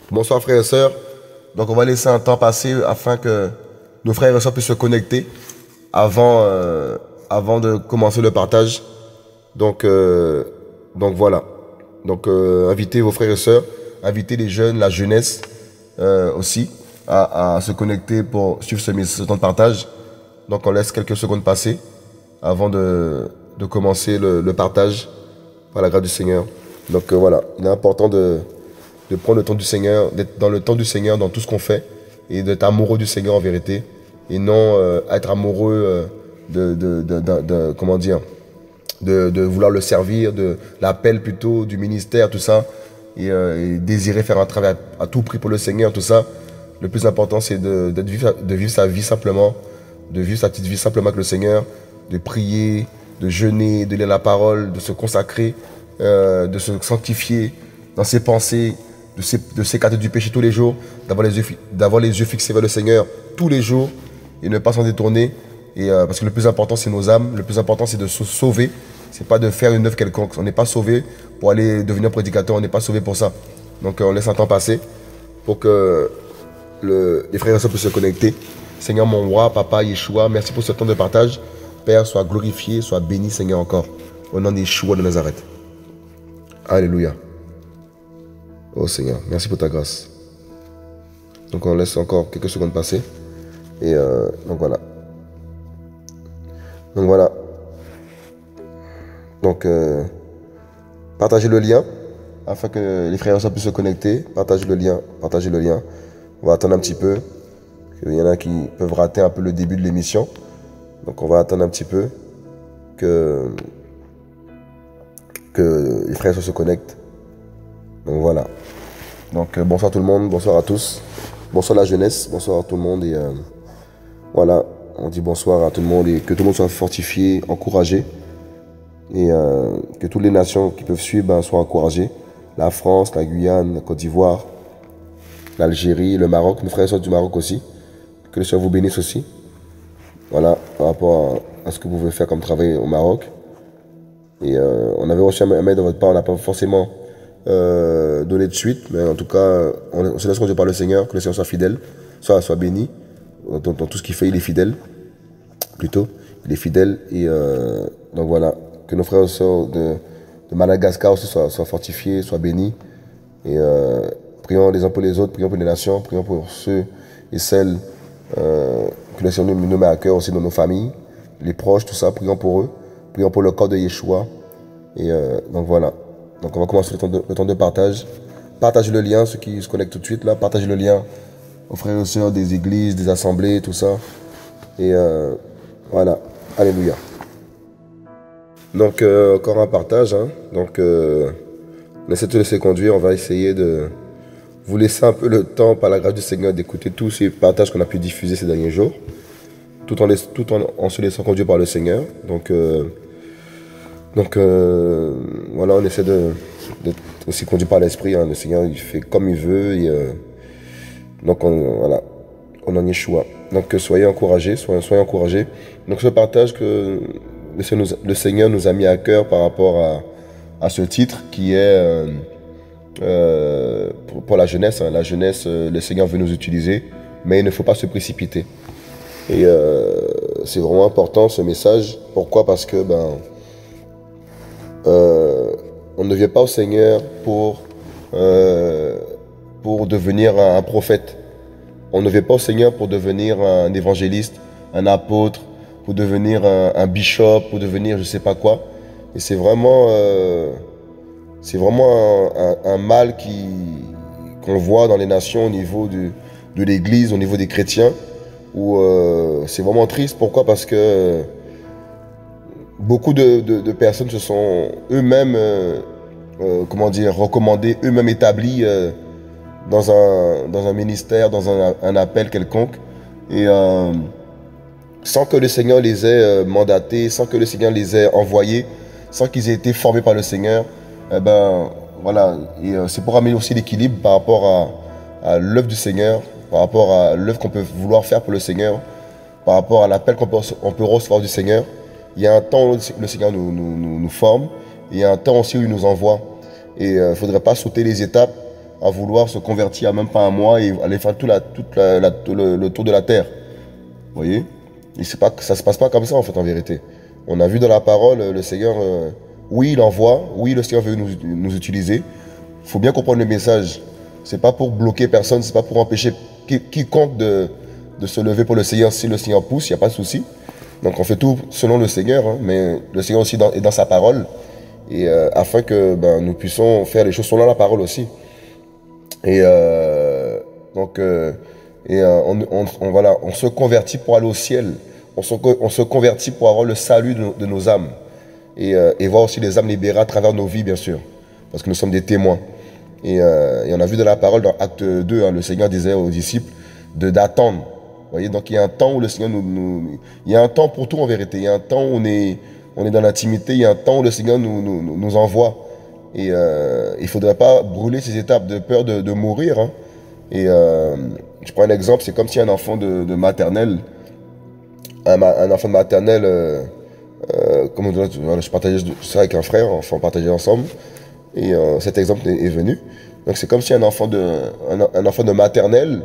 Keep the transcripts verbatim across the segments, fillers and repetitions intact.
Bonsoir frères et sœurs. Donc on va laisser un temps passer afin que nos frères et sœurs puissent se connecter avant, euh, avant de commencer le partage. Donc, euh, donc voilà. Donc euh, invitez vos frères et sœurs, invitez les jeunes, la jeunesse euh, aussi à, à se connecter pour suivre ce, ce temps de partage. Donc on laisse quelques secondes passer avant de, de commencer le, le partage par la grâce du Seigneur. Donc euh, voilà, il est important de, de prendre le temps du Seigneur, d'être dans le temps du Seigneur dans tout ce qu'on fait et d'être amoureux du Seigneur en vérité et non euh, être amoureux euh, de, de, de, de, de, comment dire, de, de vouloir le servir, de l'appel plutôt du ministère, tout ça, et, euh, et désirer faire un travail à, à tout prix pour le Seigneur, tout ça. Le plus important, c'est de, de, vivre, de vivre sa vie simplement, de vivre sa petite vie simplement avec le Seigneur, de prier, de jeûner, de lire la parole, de se consacrer, euh, de se sanctifier dans ses pensées, de s'écarter du péché tous les jours, d'avoir les, d'avoir les yeux fixés vers le Seigneur tous les jours et ne pas s'en détourner. Et euh, parce que le plus important, c'est nos âmes. Le plus important, c'est de se sauver. C'est pas de faire une œuvre quelconque. On n'est pas sauvé pour aller devenir prédicateur. On n'est pas sauvé pour ça. Donc, euh, on laisse un temps passer pour que le, les frères et sœurs puissent se connecter. Seigneur, mon roi, papa, Yeshua, merci pour ce temps de partage. Père, sois glorifié, sois béni, Seigneur, encore. Au nom d'Yeshua de Nazareth. Alléluia. Oh Seigneur, merci pour ta grâce. Donc, on laisse encore quelques secondes passer. Et euh, donc, voilà. Donc voilà. Donc euh, partagez le lien afin que les frères et sœurs puissent se connecter. Partagez le lien, partagez le lien. On va attendre un petit peu. Il y en a qui peuvent rater un peu le début de l'émission. Donc on va attendre un petit peu que, que les frères et sœurs se connectent. Donc voilà. Donc euh, bonsoir tout le monde, bonsoir à tous. Bonsoir la jeunesse, bonsoir à tout le monde. Et euh, voilà. On dit bonsoir à tout le monde et que tout le monde soit fortifié, encouragé. Et euh, que toutes les nations qui peuvent suivre ben, soient encouragées. La France, la Guyane, la Côte d'Ivoire, l'Algérie, le Maroc, nos frères et sœurs du Maroc aussi. Que le Seigneur vous bénisse aussi. Voilà, par rapport à, à ce que vous pouvez faire comme travail au Maroc. Et euh, on avait reçu un mail de votre part, on n'a pas forcément euh, donné de suite. Mais en tout cas, on, on se laisse conduire par le Seigneur, que le Seigneur soit fidèle, soit, soit béni. Dans, dans tout ce qu'il fait, il est fidèle, plutôt, il est fidèle, et euh, donc voilà, que nos frères et sœurs de, de Madagascar aussi soient, soient fortifiés, soient bénis, et euh, prions les uns pour les autres, prions pour les nations, prions pour ceux et celles euh, que le Seigneur nous met à cœur aussi dans nos familles, les proches, tout ça, prions pour eux, prions pour le corps de Yeshua, et euh, donc voilà, donc on va commencer le temps de, le temps de partage, partagez le lien, ceux qui se connectent tout de suite là, partagez le lien aux frères et sœurs des églises, des assemblées, tout ça. Et euh, voilà, alléluia. Donc, euh, encore un partage. Hein. Donc, euh, on essaie de se laisser conduire. On va essayer de vous laisser un peu le temps, par la grâce du Seigneur, d'écouter tous ces partages qu'on a pu diffuser ces derniers jours, tout en, laisse, tout en, en se laissant conduire par le Seigneur. Donc, euh, donc euh, voilà, on essaie de, d'être aussi conduit par l'Esprit. Hein. Le Seigneur, il fait comme il veut. Et, euh, Donc on, voilà, on en est choix. Donc soyez encouragés, soyez, soyez encouragés. Donc ce partage que le Seigneur, nous, le Seigneur nous a mis à cœur par rapport à, à ce titre qui est euh, euh, pour, pour la jeunesse. Hein. La jeunesse, euh, le Seigneur veut nous utiliser, mais il ne faut pas se précipiter. Et euh, c'est vraiment important ce message. Pourquoi? Parce que ben, euh, on ne vient pas au Seigneur pour... Euh, pour devenir un prophète. On ne vient pas au Seigneur pour devenir un évangéliste, un apôtre, pour devenir un, un bishop, pour devenir je sais pas quoi. Et c'est vraiment, euh, c'est vraiment un, un, un mal qui, qu'on voit dans les nations au niveau du, de l'Église, au niveau des chrétiens, où euh, c'est vraiment triste. Pourquoi? Parce que euh, beaucoup de, de, de personnes se sont eux-mêmes, euh, euh, comment dire, recommandées, eux-mêmes établis euh, dans un, dans un ministère, dans un, un appel quelconque, et euh, sans que le Seigneur les ait euh, mandatés, sans que le Seigneur les ait envoyés, sans qu'ils aient été formés par le Seigneur, eh ben, voilà, et euh, c'est pour amener aussi l'équilibre par rapport à, à l'œuvre du Seigneur, par rapport à l'œuvre qu'on peut vouloir faire pour le Seigneur, par rapport à l'appel qu'on peut, on peut recevoir du Seigneur. Il y a un temps où le Seigneur nous, nous, nous, nous forme, et il y a un temps aussi où il nous envoie, et il euh, ne faudrait pas sauter les étapes, à vouloir se convertir à même pas un mois et aller faire tout, la, toute la, la, tout le, le tour de la terre. Vous voyez? Et c'est pas, ça se passe pas comme ça en fait en vérité. On a vu dans la parole, le Seigneur, euh, oui il envoie, oui le Seigneur veut nous, nous utiliser. Il faut bien comprendre le message. C'est pas pour bloquer personne, c'est pas pour empêcher qui, quiconque de, de se lever pour le Seigneur. Si le Seigneur pousse, il n'y a pas de souci. Donc on fait tout selon le Seigneur, hein, mais le Seigneur aussi dans, est dans sa parole. Et euh, afin que ben, nous puissions faire les choses selon la parole aussi. Et euh, donc, euh, et, euh, on, on, on, voilà, on se convertit pour aller au ciel. On se, on se convertit pour avoir le salut de nos, de nos âmes. Et, euh, et voir aussi les âmes libérées à travers nos vies, bien sûr. Parce que nous sommes des témoins. Et, euh, et on a vu dans la parole, dans Acte deux, hein, le Seigneur disait aux disciples de d'attendre. Vous voyez, donc il y a un temps où le Seigneur nous, nous... Il y a un temps pour tout en vérité. Il y a un temps où on est, on est dans l'intimité. Il y a un temps où le Seigneur nous, nous, nous envoie. Et euh, il ne faudrait pas brûler ces étapes de peur de, de mourir. Hein. Et euh, je prends un exemple, c'est comme si un enfant de, de maternelle, un, un enfant de maternelle, euh, euh, comme je, je partageais ça avec un frère, enfin on partageait ensemble, et euh, cet exemple est, est venu. Donc c'est comme si un enfant de, un, un enfant de maternelle,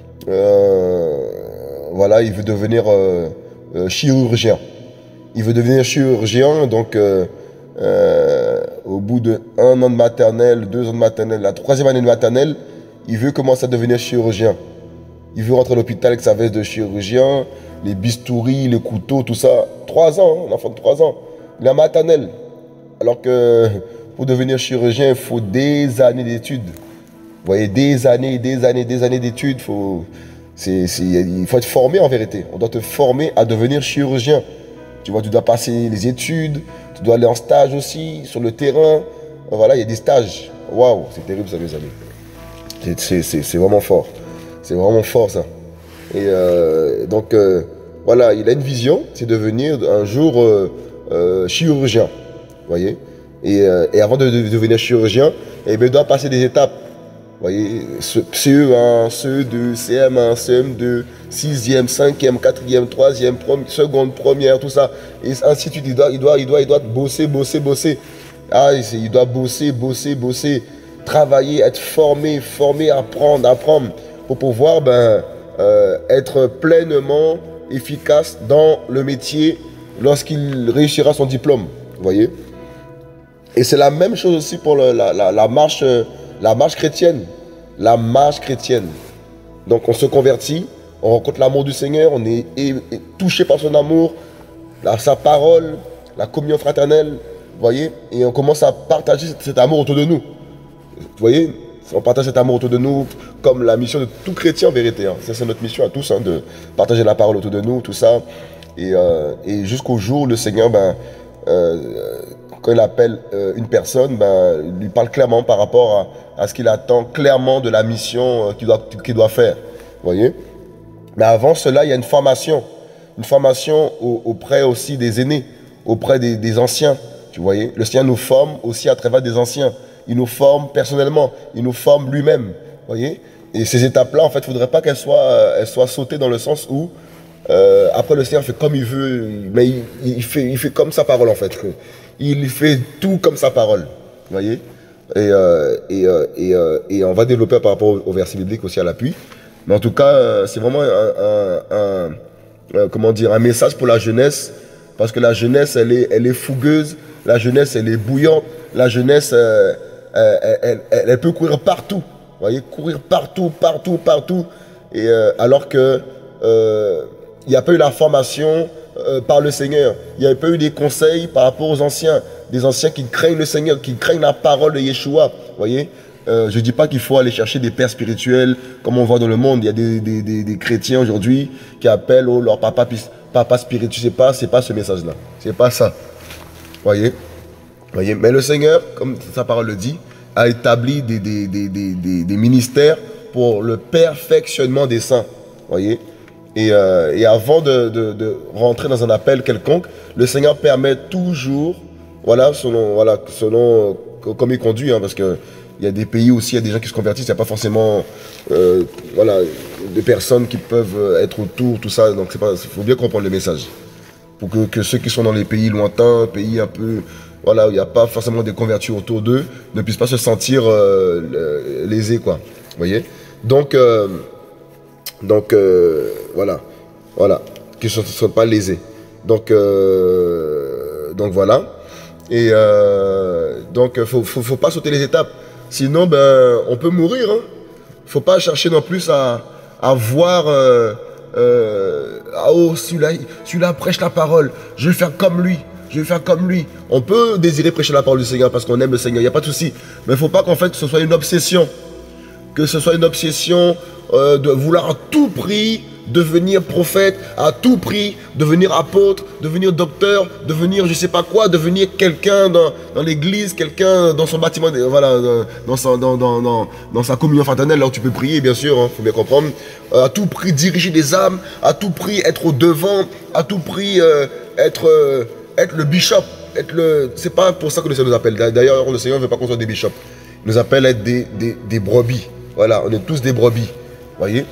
euh, voilà, il veut devenir euh, euh, chirurgien. Il veut devenir chirurgien, donc euh, euh, au bout de un an de maternelle, deux ans de maternelle, la troisième année de maternelle, il veut commencer à devenir chirurgien. Il veut rentrer à l'hôpital avec sa veste de chirurgien, les bistouris, les couteaux, tout ça. Trois ans, hein, un enfant de trois ans. Il est en maternelle. Alors que pour devenir chirurgien, il faut des années d'études. Vous voyez, des années, des années, des années d'études. Faut, c'est, c'est, il faut être formé en vérité. On doit te former à devenir chirurgien. Tu vois, tu dois passer les études, tu dois aller en stage aussi, sur le terrain. Voilà, il y a des stages. Waouh, c'est terrible ça, mes amis. C'est, c'est, c'est vraiment fort. C'est vraiment fort, ça. Et euh, donc, euh, voilà, il a une vision, c'est de devenir un jour euh, euh, chirurgien. Vous voyez, et, euh, et avant de, de devenir chirurgien, eh bien, il doit passer des étapes. Vous voyez, C E un, C E deux, C M un, C M deux, sixième, cinquième, quatrième, troisième, seconde, première, tout ça. Et ainsi de suite, il doit, il doit, il doit, il doit bosser, bosser, bosser. Ah, il doit bosser, bosser, bosser, travailler, être formé, formé, apprendre, apprendre, pour pouvoir ben, euh, être pleinement efficace dans le métier lorsqu'il réussira son diplôme. Vous voyez? Et c'est la même chose aussi pour le, la, la, la marche... La marche chrétienne, la marche chrétienne. Donc on se convertit, on rencontre l'amour du Seigneur, on est, est, est touché par son amour, la, sa parole, la communion fraternelle, vous voyez, et on commence à partager cet, cet amour autour de nous. Vous voyez, on partage cet amour autour de nous, comme la mission de tout chrétien en vérité. Hein. Ça c'est notre mission à tous, hein, de partager la parole autour de nous, tout ça. Et, euh, et jusqu'au jour où le Seigneur, ben, euh, quand il appelle euh, une personne, ben, il lui parle clairement par rapport à, à ce qu'il attend clairement de la mission euh, qu'il doit, qu'il doit faire. Vous voyez? Mais avant cela, il y a une formation. Une formation au, auprès aussi des aînés, auprès des, des anciens. Tu voyez? Le Seigneur nous forme aussi à travers des anciens. Il nous forme personnellement. Il nous forme lui-même. Vous voyez? Et ces étapes-là, en fait, il ne faudrait pas qu'elles soient, euh, elles soient sautées dans le sens où euh, après le Seigneur fait comme il veut, mais il, il, fait, il fait comme sa parole en fait. Il fait tout comme sa parole, vous voyez, et, euh, et, euh, et, euh, et on va développer par rapport au, au verset biblique aussi à l'appui. Mais en tout cas, euh, c'est vraiment un, un, un, un, comment dire, un message pour la jeunesse, parce que la jeunesse, elle est, elle est fougueuse, la jeunesse, elle est bouillante, la jeunesse, euh, elle, elle, elle, elle peut courir partout, vous voyez, courir partout, partout, partout, et euh, alors que euh, il n'y a pas eu la formation Euh, par le Seigneur. Il n'y a pas eu des conseils par rapport aux anciens, des anciens qui craignent le Seigneur, qui craignent la parole de Yeshua. Voyez, euh, je ne dis pas qu'il faut aller chercher des pères spirituels comme on voit dans le monde. Il y a des, des, des, des chrétiens aujourd'hui qui appellent oh, leur papa, papa spirituel. C'est pas, c'est pas ce message-là. C'est pas ça. Voyez, voyez. Mais le Seigneur, comme sa parole le dit, a établi des, des, des, des, des, des ministères pour le perfectionnement des saints. Voyez. Et, euh, et avant de, de, de rentrer dans un appel quelconque, le Seigneur permet toujours, voilà, selon, voilà, selon euh, comme il conduit, hein, parce qu'il y a des pays aussi, il y a des gens qui se convertissent, il n'y a pas forcément euh, voilà, des personnes qui peuvent être autour, tout ça, donc il faut bien comprendre le message. Pour que, que ceux qui sont dans les pays lointains, pays un peu voilà, il n'y a pas forcément des convertis autour d'eux, ne puissent pas se sentir euh, lésés, quoi. Vous voyez? Donc, euh, donc euh, voilà, voilà, qu'ils ne soient pas lésés. Donc, euh, donc voilà. Et euh, donc, il faut, faut, faut pas sauter les étapes. Sinon, ben, on peut mourir. Hein. Faut pas chercher non plus à, à voir. Euh, euh, ah, oh, celui-là, celui-là prêche la parole. Je vais faire comme lui. Je vais faire comme lui. On peut désirer prêcher la parole du Seigneur parce qu'on aime le Seigneur. Il n'y a pas de souci. Mais il ne faut pas qu'en fait, ce soit une obsession. Que ce soit une obsession euh, de vouloir à tout prix devenir prophète, à tout prix devenir apôtre, devenir docteur, devenir je sais pas quoi, devenir quelqu'un dans, dans l'église, quelqu'un dans son bâtiment, voilà, dans sa, dans, dans, dans, dans sa communion fraternelle, là où tu peux prier, bien sûr, hein, faut bien comprendre. Euh, à tout prix diriger des âmes, à tout prix être au devant, à tout prix euh, être, euh, être le bishop. Être le... C'est pas pour ça que le Seigneur nous appelle. D'ailleurs, le Seigneur ne veut pas qu'on soit des bishops. Il nous appelle à être des, des, des brebis. Voilà, on est tous des brebis. Voyez?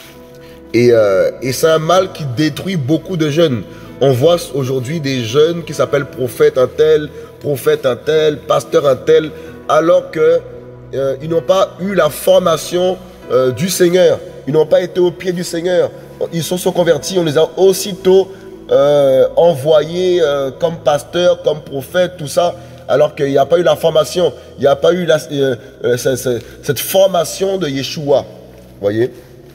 Et, euh, et c'est un mal qui détruit beaucoup de jeunes. On voit aujourd'hui des jeunes qui s'appellent prophète un tel, prophète un tel, pasteur un tel, alors qu'ils euh, n'ont pas eu la formation euh, du Seigneur. Ils n'ont pas été au pied du Seigneur. Ils se sont convertis, on les a aussitôt euh, envoyés euh, comme pasteur, comme prophète, tout ça, alors qu'il n'y a pas eu la formation. Il n'y a pas eu la, euh, euh, cette, cette formation de Yeshua. Voyez?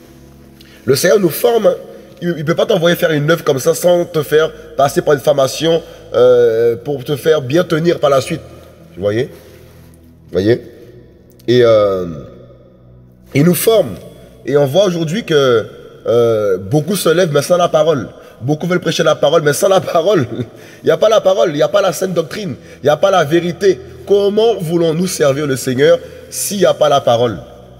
Le Seigneur nous forme. Hein. Il ne peut pas t'envoyer faire une œuvre comme ça sans te faire passer par une formation euh, pour te faire bien tenir par la suite. Vous voyez? Vous voyez? Et euh, il nous forme. Et on voit aujourd'hui que euh, beaucoup se lèvent mais sans la parole. Beaucoup veulent prêcher la parole mais sans la parole. Il n'y a pas la parole, il n'y a pas la sainte doctrine, il n'y a pas la vérité. Comment voulons-nous servir le Seigneur s'il n'y a pas la parole?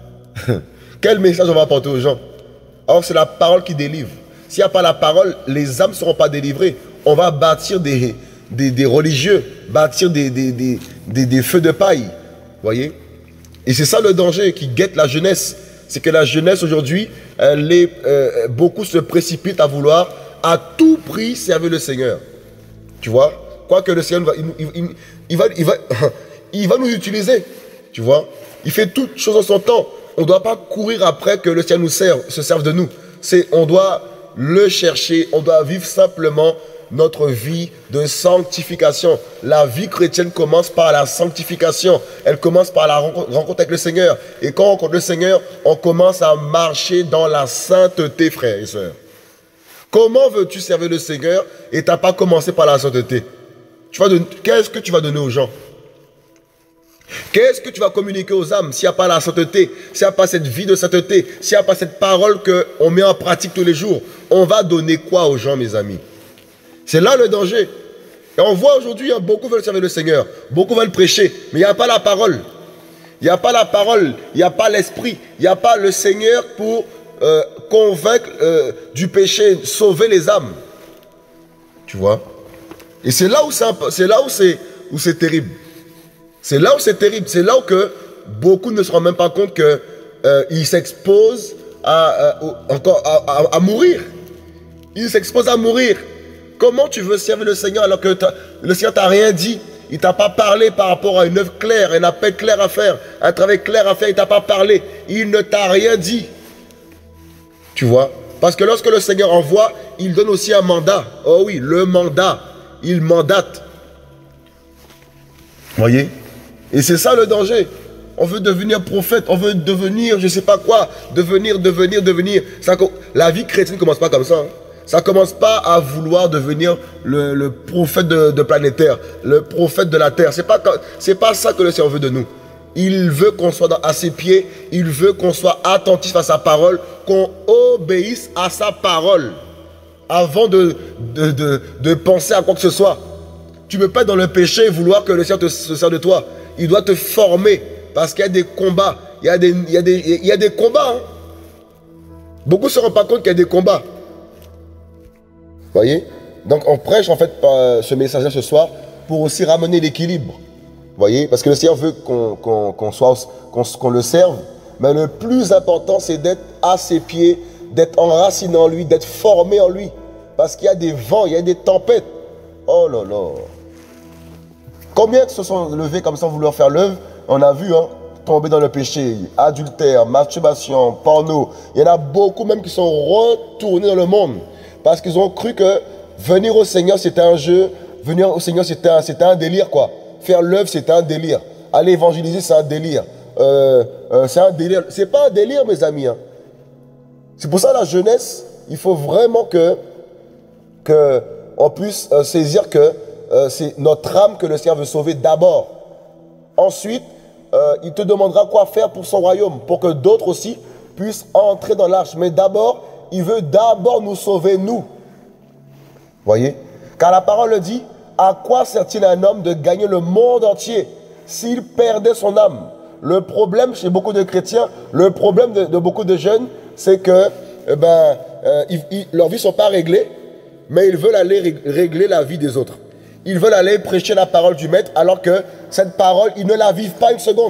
Quel message on va apporter aux gens? Or, c'est la parole qui délivre. S'il n'y a pas la parole, les âmes ne seront pas délivrées. On va bâtir des, des, des religieux, bâtir des, des, des, des, des feux de paille. Voyez? Et c'est ça le danger qui guette la jeunesse. C'est que la jeunesse aujourd'hui, euh, beaucoup se précipitent à vouloir à tout prix servir le Seigneur. Tu vois? Quoique le Seigneur, il, il, il, il, va, il, va, il va nous utiliser. Tu vois? Il fait toutes choses en son temps. On ne doit pas courir après que le Seigneur nous serve, se serve de nous. C'est, on doit le chercher, on doit vivre simplement notre vie de sanctification. La vie chrétienne commence par la sanctification. Elle commence par la rencontre avec le Seigneur. Et quand on rencontre le Seigneur, on commence à marcher dans la sainteté, frères et sœurs. Comment veux-tu servir le Seigneur et tu n'as pas commencé par la sainteté? Qu'est-ce que tu vas donner aux gens? Qu'est-ce que tu vas communiquer aux âmes s'il n'y a pas la sainteté, s'il n'y a pas cette vie de sainteté, s'il n'y a pas cette parole qu'on met en pratique tous les jours? On va donner quoi aux gens, mes amis? C'est là le danger. Et on voit aujourd'hui, hein, beaucoup veulent servir le Seigneur, beaucoup veulent prêcher, mais il n'y a pas la parole. Il n'y a pas la parole, il n'y a pas l'esprit, il n'y a pas le Seigneur pour euh, convaincre euh, du péché, sauver les âmes. Tu vois? Et c'est là où c'est là où c'est où c'est terrible. C'est là où c'est terrible, c'est là où que beaucoup ne se rendent même pas compte qu'ils euh, s'exposent à, à, encore à, à, à mourir. Ils s'exposent à mourir. Comment tu veux servir le Seigneur alors que le Seigneur t'a rien dit? Il t'a pas parlé par rapport à une œuvre claire, un appel clair à faire, un travail clair à faire, il t'a pas parlé. Il ne t'a rien dit. Tu vois? Parce que lorsque le Seigneur envoie, il donne aussi un mandat. Oh oui, le mandat. Il mandate. Voyez? Et c'est ça le danger. On veut devenir prophète, on veut devenir je sais pas quoi, devenir, devenir, devenir. Ça, la vie chrétienne ne commence pas comme ça. Hein. Ça ne commence pas à vouloir devenir le, le prophète de, de planétaire, le prophète de la terre. Ce n'est pas, c'est pas ça que le Seigneur veut de nous. Il veut qu'on soit dans, à ses pieds, il veut qu'on soit attentif à sa parole, qu'on obéisse à sa parole avant de, de, de, de penser à quoi que ce soit. Tu ne peux pas être dans le péché et vouloir que le Seigneur te, se serve de toi. Il doit te former parce qu'il y a des combats. Il y a des, il y a des, il y a des combats. Hein. Beaucoup ne se rendent pas compte qu'il y a des combats. Vous voyez? Donc on prêche en fait ce message-là ce soir pour aussi ramener l'équilibre. Vous voyez? Parce que le Seigneur veut qu'on qu'on, qu'on soit, qu'on, qu'on le serve. Mais le plus important, c'est d'être à ses pieds, d'être enraciné en lui, d'être formé en lui. Parce qu'il y a des vents, il y a des tempêtes. Oh là là. Combien se sont levés comme ça, vouloir faire l'œuvre? On a vu, hein, tomber dans le péché, adultère, masturbation, porno. Il y en a beaucoup même qui sont retournés dans le monde parce qu'ils ont cru que venir au Seigneur, c'était un jeu. Venir au Seigneur, c'était un, c'était un délire, quoi. Faire l'œuvre, c'était un délire. Aller évangéliser, c'est un délire. Euh, euh, c'est un délire. C'est pas un délire, mes amis. Hein. C'est pour ça, la jeunesse, il faut vraiment que, que on puisse euh, saisir que euh, c'est notre âme que le Seigneur veut sauver d'abord. Ensuite, euh, il te demandera quoi faire pour son royaume, pour que d'autres aussi puissent entrer dans l'arche. Mais d'abord, il veut d'abord nous sauver, nous. Voyez? Car la parole le dit, à quoi sert-il un homme de gagner le monde entier s'il perdait son âme? Le problème chez beaucoup de chrétiens, le problème de, de beaucoup de jeunes, c'est que eh ben, euh, ils, ils, leurs vies ne sont pas réglées, mais ils veulent aller régler la vie des autres. Ils veulent aller prêcher la parole du maître, alors que cette parole, ils ne la vivent pas une seconde.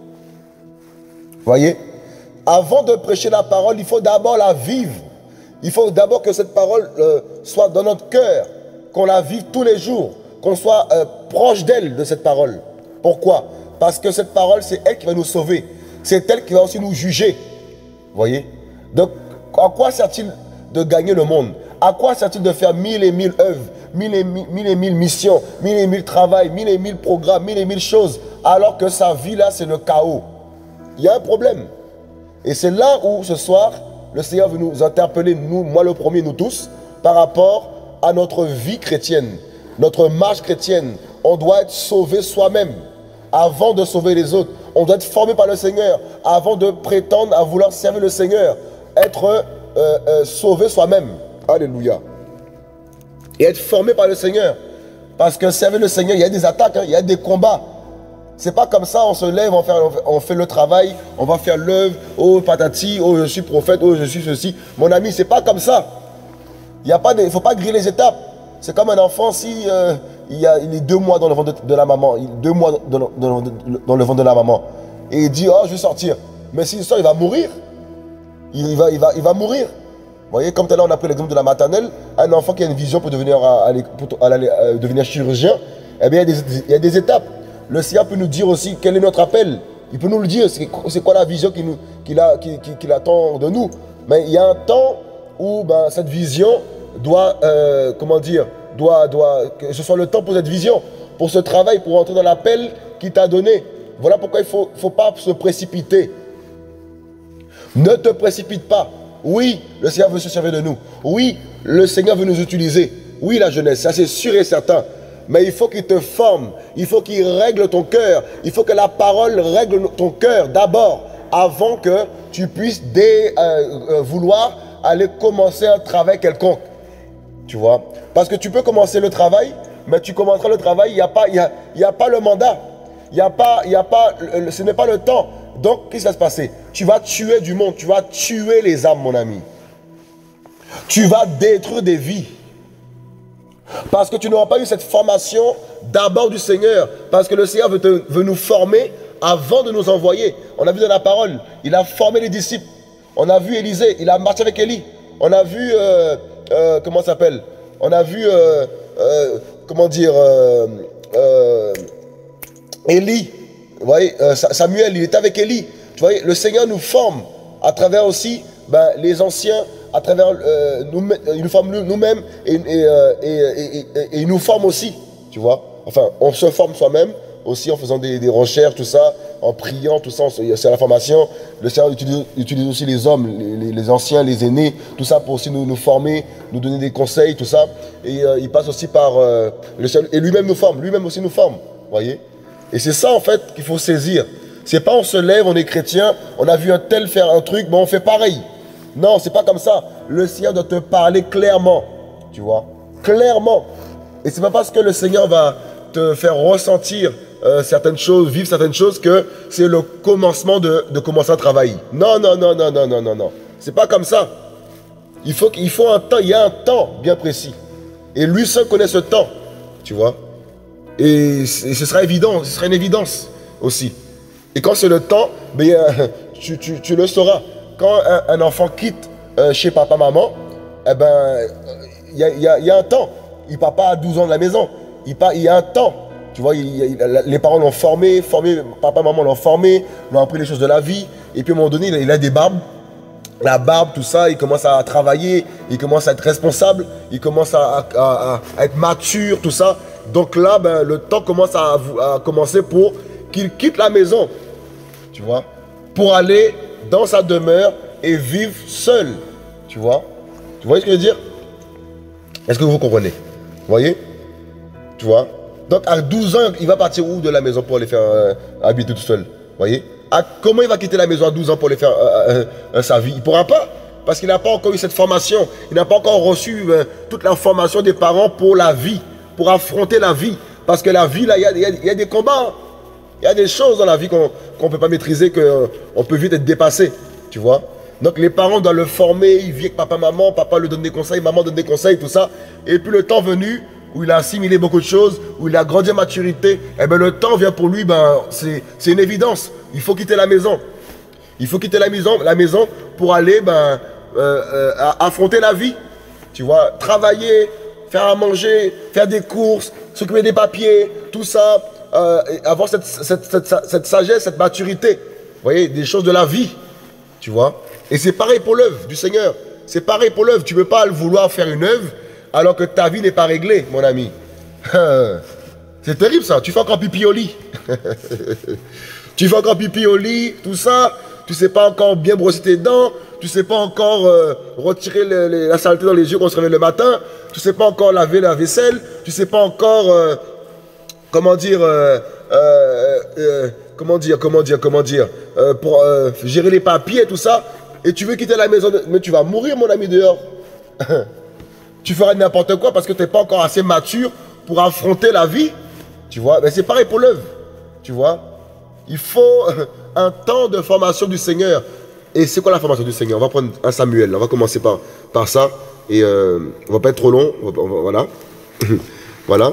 Voyez? Avant de prêcher la parole, il faut d'abord la vivre. Il faut d'abord que cette parole euh, soit dans notre cœur, qu'on la vive tous les jours, qu'on soit euh, proche d'elle, de cette parole. Pourquoi? Parce que cette parole, c'est elle qui va nous sauver. C'est elle qui va aussi nous juger. Voyez? Donc, à quoi sert-il de gagner le monde? À quoi sert-il de faire mille et mille œuvres, mille et mille, mille et mille missions, mille et mille travail, mille et mille programmes, mille et mille choses, alors que sa vie là, c'est le chaos? Il y a un problème. Et c'est là où, ce soir, le Seigneur veut nous interpeller, nous, moi le premier, nous tous, par rapport à notre vie chrétienne, notre marche chrétienne. On doit être sauvé soi-même avant de sauver les autres. On doit être formé par le Seigneur avant de prétendre à vouloir servir le Seigneur. Être euh, euh, sauvé soi-même. Alléluia. Et être formé par le Seigneur. Parce que servir le Seigneur, il y a des attaques, hein, il y a des combats. C'est pas comme ça, on se lève, on fait, on fait le travail, on va faire l'œuvre, oh patati, oh je suis prophète, oh je suis ceci. Mon ami, c'est pas comme ça. Il ne faut pas griller les étapes. C'est comme un enfant, si euh, il, y a, il est deux mois dans le ventre de, de la maman, il, deux mois dans le, dans, le, dans le ventre de la maman, et il dit, oh je vais sortir. Mais s'il sort, il va mourir. Il, il, va, il, va, il va mourir. Vous voyez, comme tout à l'heure on a pris l'exemple de la maternelle, un enfant qui a une vision pour devenir, pour, pour, euh, devenir chirurgien, eh bien il y, a des, il y a des étapes. Le Seigneur peut nous dire aussi quel est notre appel. Il peut nous le dire, c'est quoi la vision qu'il qu'il a, qu'il, qu'il attend de nous. Mais il y a un temps où ben, cette vision doit, euh, comment dire, doit, doit, que ce soit le temps pour cette vision, pour ce travail, pour entrer dans l'appel qu'il t'a donné. Voilà pourquoi il ne faut, faut pas se précipiter. Ne te précipite pas. Oui, le Seigneur veut se servir de nous. Oui, le Seigneur veut nous utiliser. Oui, la jeunesse, ça c'est sûr et certain. Mais il faut qu'il te forme, il faut qu'il règle ton cœur, il faut que la parole règle ton cœur d'abord, avant que tu puisses dé, euh, euh, vouloir aller commencer un travail quelconque. Tu vois? Parce que tu peux commencer le travail, mais tu commenceras le travail, il n'y a, a, a pas le mandat, il y a pas, il y a pas, ce n'est pas le temps. Donc, qu'est-ce qui va se passer? Tu vas tuer du monde, tu vas tuer les âmes, mon ami. Tu vas détruire des vies. Parce que tu n'auras pas eu cette formation d'abord du Seigneur. Parce que le Seigneur veut, te, veut nous former avant de nous envoyer. On a vu dans la parole, il a formé les disciples. On a vu Élisée, il a marché avec Élie. On a vu, euh, euh, comment ça s'appelle? On a vu, euh, euh, comment dire, euh, euh, Élie. Vous voyez, euh, Samuel, il était avec Élie. Tu vois, le Seigneur nous forme à travers aussi ben, les anciens, à travers euh, nous, il nous forme nous-mêmes et, et, euh, et, et, et, et il nous forme aussi, tu vois. Enfin, on se forme soi-même aussi en faisant des, des recherches, tout ça, en priant, tout ça, c'est la formation. Le Seigneur utilise, utilise aussi les hommes, les, les, les anciens, les aînés, tout ça pour aussi nous, nous former, nous donner des conseils, tout ça. Et euh, il passe aussi par euh, le Seigneur, et lui-même nous forme, lui-même aussi nous forme, voyez. Et c'est ça en fait qu'il faut saisir. C'est pas on se lève, on est chrétien, on a vu un tel faire un truc, mais on fait pareil. Non, c'est pas comme ça. Le Seigneur doit te parler clairement, tu vois, clairement. Et c'est pas parce que le Seigneur va te faire ressentir euh, certaines choses, vivre certaines choses, que c'est le commencement de, de commencer à travailler. Non, non, non, non, non, non, non, non. C'est pas comme ça. Il faut qu'il faut un temps, il y a un temps bien précis. Et lui seul connaît ce temps, tu vois. Et, et ce sera évident, ce sera une évidence aussi. Et quand c'est le temps, ben, tu, tu, tu le sauras. Quand un, un enfant quitte euh, chez papa, maman, eh ben, il y a, y a, y a un temps. Il part pas à douze ans de la maison. Il, part, il y a un temps. Tu vois, il, il, les parents l'ont formé, formé, papa, maman l'ont formé, l'ont appris les choses de la vie. Et puis à un moment donné, il a, il a des barbes. La barbe, tout ça, il commence à travailler, il commence à être responsable, il commence à, à, à, à être mature, tout ça. Donc là, ben, le temps commence à, à commencer pour qu'il quitte la maison, tu vois, pour aller dans sa demeure et vivre seul, tu vois. Tu vois ce que je veux dire? Est-ce que vous comprenez? Vous voyez? Tu vois? Donc à douze ans, il va partir où de la maison pour aller faire euh, habiter tout seul? Vous voyez? À, comment il va quitter la maison à douze ans pour aller faire euh, euh, euh, sa vie? Il ne pourra pas. Parce qu'il n'a pas encore eu cette formation. Il n'a pas encore reçu euh, toute la formation des parents pour la vie. Pour affronter la vie. Parce que la vie, là, il y, y, y a des combats. Il y a des choses dans la vie qu'on qu'on ne peut pas maîtriser, qu'on euh, peut vite être dépassé. Tu vois? Donc les parents doivent le former. Il vit avec papa, maman. Papa lui donne des conseils, maman donne des conseils, tout ça. Et puis le temps venu, où il a assimilé beaucoup de choses, où il a grandi en maturité, eh ben, le temps vient pour lui, ben, c'est une évidence. Il faut quitter la maison. Il faut quitter la maison, la maison pour aller ben, euh, euh, affronter la vie. Tu vois, travailler, faire à manger, faire des courses, s'occuper des papiers, tout ça, euh, avoir cette, cette, cette, cette sagesse, cette maturité. Vous voyez, des choses de la vie. Tu vois. Et c'est pareil pour l'œuvre du Seigneur. C'est pareil pour l'œuvre. Tu ne peux pas vouloir faire une œuvre alors que ta vie n'est pas réglée, mon ami. C'est terrible ça. Tu fais encore pipi au lit. Tu fais encore pipi au lit, tout ça. Tu ne sais pas encore bien brosser tes dents. Tu ne sais pas encore euh, retirer le, le, la saleté dans les yeux quand on se réveille le matin. Tu ne sais pas encore laver la vaisselle. Tu ne sais pas encore, euh, comment dire, euh, euh, euh, comment dire, comment dire, comment dire, euh, pour euh, gérer les papiers, tout ça. Et tu veux quitter la maison, de... mais tu vas mourir, mon ami, dehors. Tu feras n'importe quoi parce que tu n'es pas encore assez mature pour affronter la vie. Tu vois, mais c'est pareil pour l'œuvre. Tu vois, il faut un temps de formation du Seigneur. Et c'est quoi la formation du Seigneur? On va prendre un Samuel. On va commencer par, par ça. Et euh, on va pas être trop long. On va, on va, voilà. Voilà.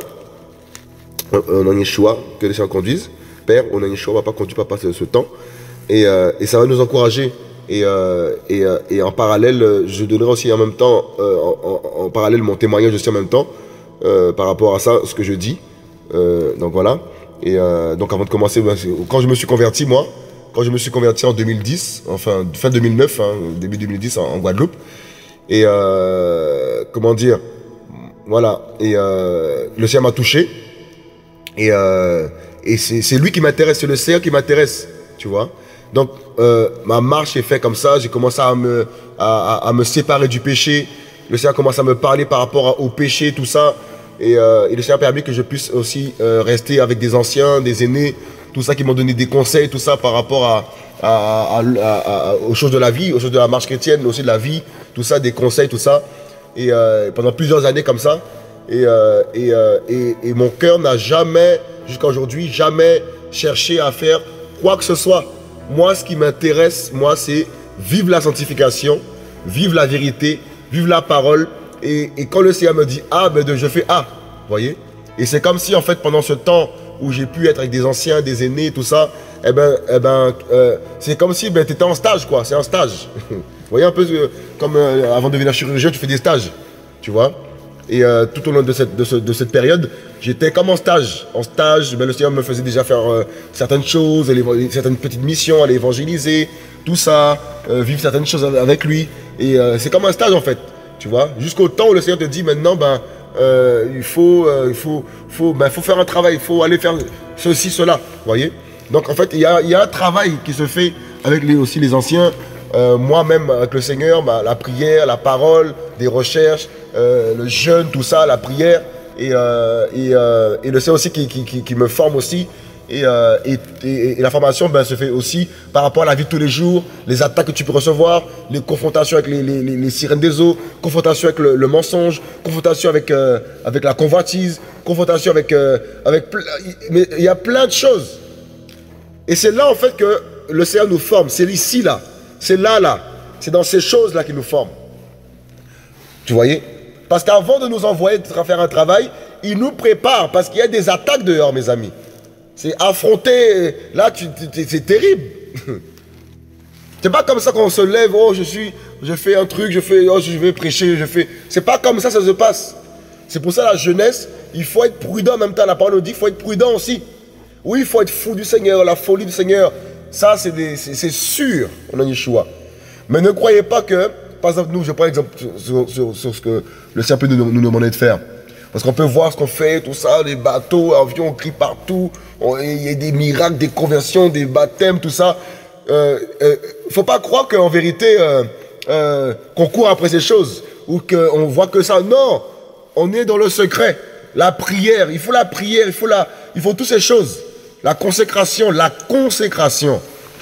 On a Yeshua, que les Seigneurs conduisent. Père, on a Yeshua, on ne va pas conduire papa ce, ce temps. Et, euh, et ça va nous encourager. Et, euh, et, euh, et en parallèle, je donnerai aussi en même temps, euh, en, en, en parallèle mon témoignage aussi en même temps, euh, par rapport à ça, ce que je dis. Euh, donc voilà. Et euh, donc avant de commencer, quand je me suis converti, moi, quand je me suis converti en deux mille dix, enfin fin deux mille neuf, hein, début deux mille dix en, en Guadeloupe, et euh, comment dire, voilà, et euh, le Seigneur m'a touché, et, euh, et c'est lui qui m'intéresse, c'est le Seigneur qui m'intéresse, tu vois. Donc euh, ma marche est faite comme ça, j'ai commencé à me, à, à, à me séparer du péché, le Seigneur commence à me parler par rapport au péché, tout ça. Et, euh, et le Seigneur a permis que je puisse aussi euh, rester avec des anciens, des aînés, tout ça qui m'ont donné des conseils, tout ça par rapport à, à, à, à, à, aux choses de la vie, aux choses de la marche chrétienne, aussi de la vie, tout ça, des conseils, tout ça. Et euh, pendant plusieurs années comme ça. Et, euh, et, euh, et, et mon cœur n'a jamais, jusqu'à aujourd'hui, jamais cherché à faire quoi que ce soit. Moi, ce qui m'intéresse, moi, c'est vivre la sanctification, vivre la vérité, vivre la parole. Et, et quand le Seigneur me dit A, ben je fais A, vous voyez. Et c'est comme si en fait pendant ce temps où j'ai pu être avec des anciens, des aînés, tout ça, eh ben, eh ben, euh, c'est comme si ben, tu étais en stage, quoi, c'est un stage. Vous voyez un peu euh, comme euh, avant de devenir chirurgien, tu fais des stages, tu vois. Et euh, tout au long de cette, de ce, de cette période, j'étais comme en stage. En stage, ben, le Seigneur me faisait déjà faire euh, certaines choses, certaines petites missions, aller évangéliser, tout ça, euh, vivre certaines choses avec lui. Et euh, c'est comme un stage en fait. Tu vois, jusqu'au temps où le Seigneur te dit maintenant, ben, euh, il, faut, euh, il, faut, faut, ben, faut faire un travail, il faut aller faire ceci, cela. Vous voyez. Donc en fait, il y a, il y a un travail qui se fait avec les, aussi les anciens. Euh, Moi-même, avec le Seigneur, ben, la prière, la parole, des recherches, euh, le jeûne, tout ça, la prière. Et, euh, et, euh, et le Seigneur aussi qui, qui, qui, qui me forme aussi. Et, euh, et, et, et la formation ben, se fait aussi par rapport à la vie de tous les jours, les attaques que tu peux recevoir, les confrontations avec les, les, les, les sirènes des eaux, confrontation avec le, le mensonge, confrontation avec, euh, avec la convoitise, confrontation avec... Euh, avec mais il y a plein de choses. Et c'est là en fait que le Seigneur nous forme, c'est ici là, c'est là là, c'est dans ces choses là qu'il nous forme. Tu voyez? Parce qu'avant de nous envoyer faire un travail, il nous prépare parce qu'il y a des attaques dehors, mes amis. C'est affronter, là, c'est terrible. C'est pas comme ça qu'on se lève, oh, je suis, je fais un truc, je fais, oh, je vais prêcher, je fais. C'est pas comme ça, ça se passe. C'est pour ça la jeunesse, il faut être prudent en même temps. La parole nous dit qu'il faut être prudent aussi. Oui, il faut être fou du Seigneur, la folie du Seigneur. Ça, c'est sûr, on a Yeshua. Mais ne croyez pas que, par exemple, nous, je prends l'exemple sur, sur, sur ce que le Seigneur peut nous, nous demander de faire. Parce qu'on peut voir ce qu'on fait, tout ça, les bateaux, avions, on crie partout. Il y a des miracles, des conversions, des baptêmes, tout ça. Il euh, ne euh, faut pas croire qu'en vérité, euh, euh, qu'on court après ces choses. Ou qu'on voit que ça. Non, on est dans le secret. La prière, il faut la prière, il faut, la, il faut toutes ces choses. La consécration, la consécration.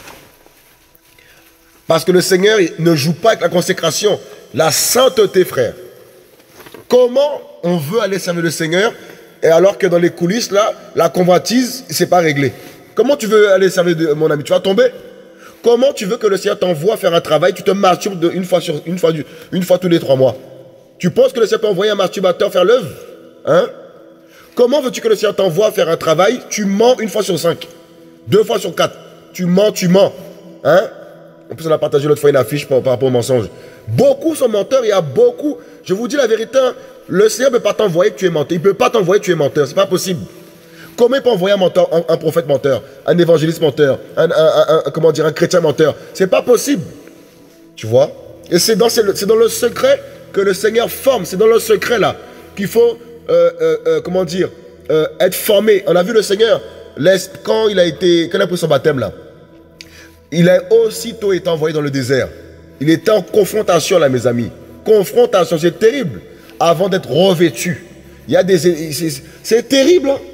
Parce que le Seigneur ne joue pas avec la consécration. La sainteté, frère. Comment on veut aller servir le Seigneur et alors que dans les coulisses, là, la convoitise, c'est pas réglé. Comment tu veux aller servir de, mon ami? Tu vas tomber. Comment tu veux que le Seigneur t'envoie faire un travail? Tu te masturbes de, une, fois sur, une, fois du, une fois tous les trois mois. Tu penses que le Seigneur peut envoyer un masturbateur faire l'œuvre? Hein? Comment veux-tu que le Seigneur t'envoie faire un travail? Tu mens une fois sur cinq. Deux fois sur quatre. Tu mens, tu mens. Hein? En plus, on a partagé l'autre fois une affiche par, par rapport au mensonge. Beaucoup sont menteurs, il y a beaucoup. Je vous dis la vérité, le Seigneur ne peut pas t'envoyer que tu es menteur. Il ne peut pas t'envoyer que tu es menteur, c'est pas possible. Comment il peut envoyer un menteur, un, un prophète menteur, un évangéliste menteur, un, un, un, un, comment dire, un chrétien menteur? C'est pas possible. Tu vois? Et c'est dans, dans le secret que le Seigneur forme. C'est dans le secret là qu'il faut, euh, euh, euh, comment dire, euh, être formé. On a vu le Seigneur, quand il a été, quand il a pris son baptême là, il a aussitôt été envoyé dans le désert. Il était en confrontation là, mes amis. Confrontation, c'est terrible. Avant d'être revêtu. Il y a des... C'est terrible. Hein?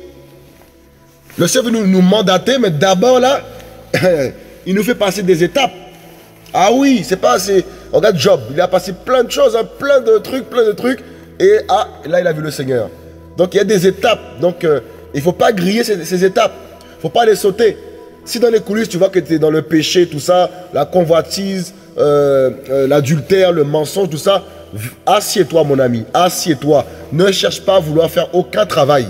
Le Seigneur veut nous, nous mandater, mais d'abord là, il nous fait passer des étapes. Ah oui, c'est pas assez... Regarde Job, il a passé plein de choses, hein, plein de trucs, plein de trucs. Et ah, là, il a vu le Seigneur. Donc, il y a des étapes. Donc, euh, il ne faut pas griller ces, ces étapes. Il ne faut pas les sauter. Si dans les coulisses, tu vois que tu es dans le péché, tout ça, la convoitise, euh, euh, l'adultère, le mensonge, tout ça, assieds-toi, mon ami, assieds-toi. Ne cherche pas à vouloir faire aucun travail.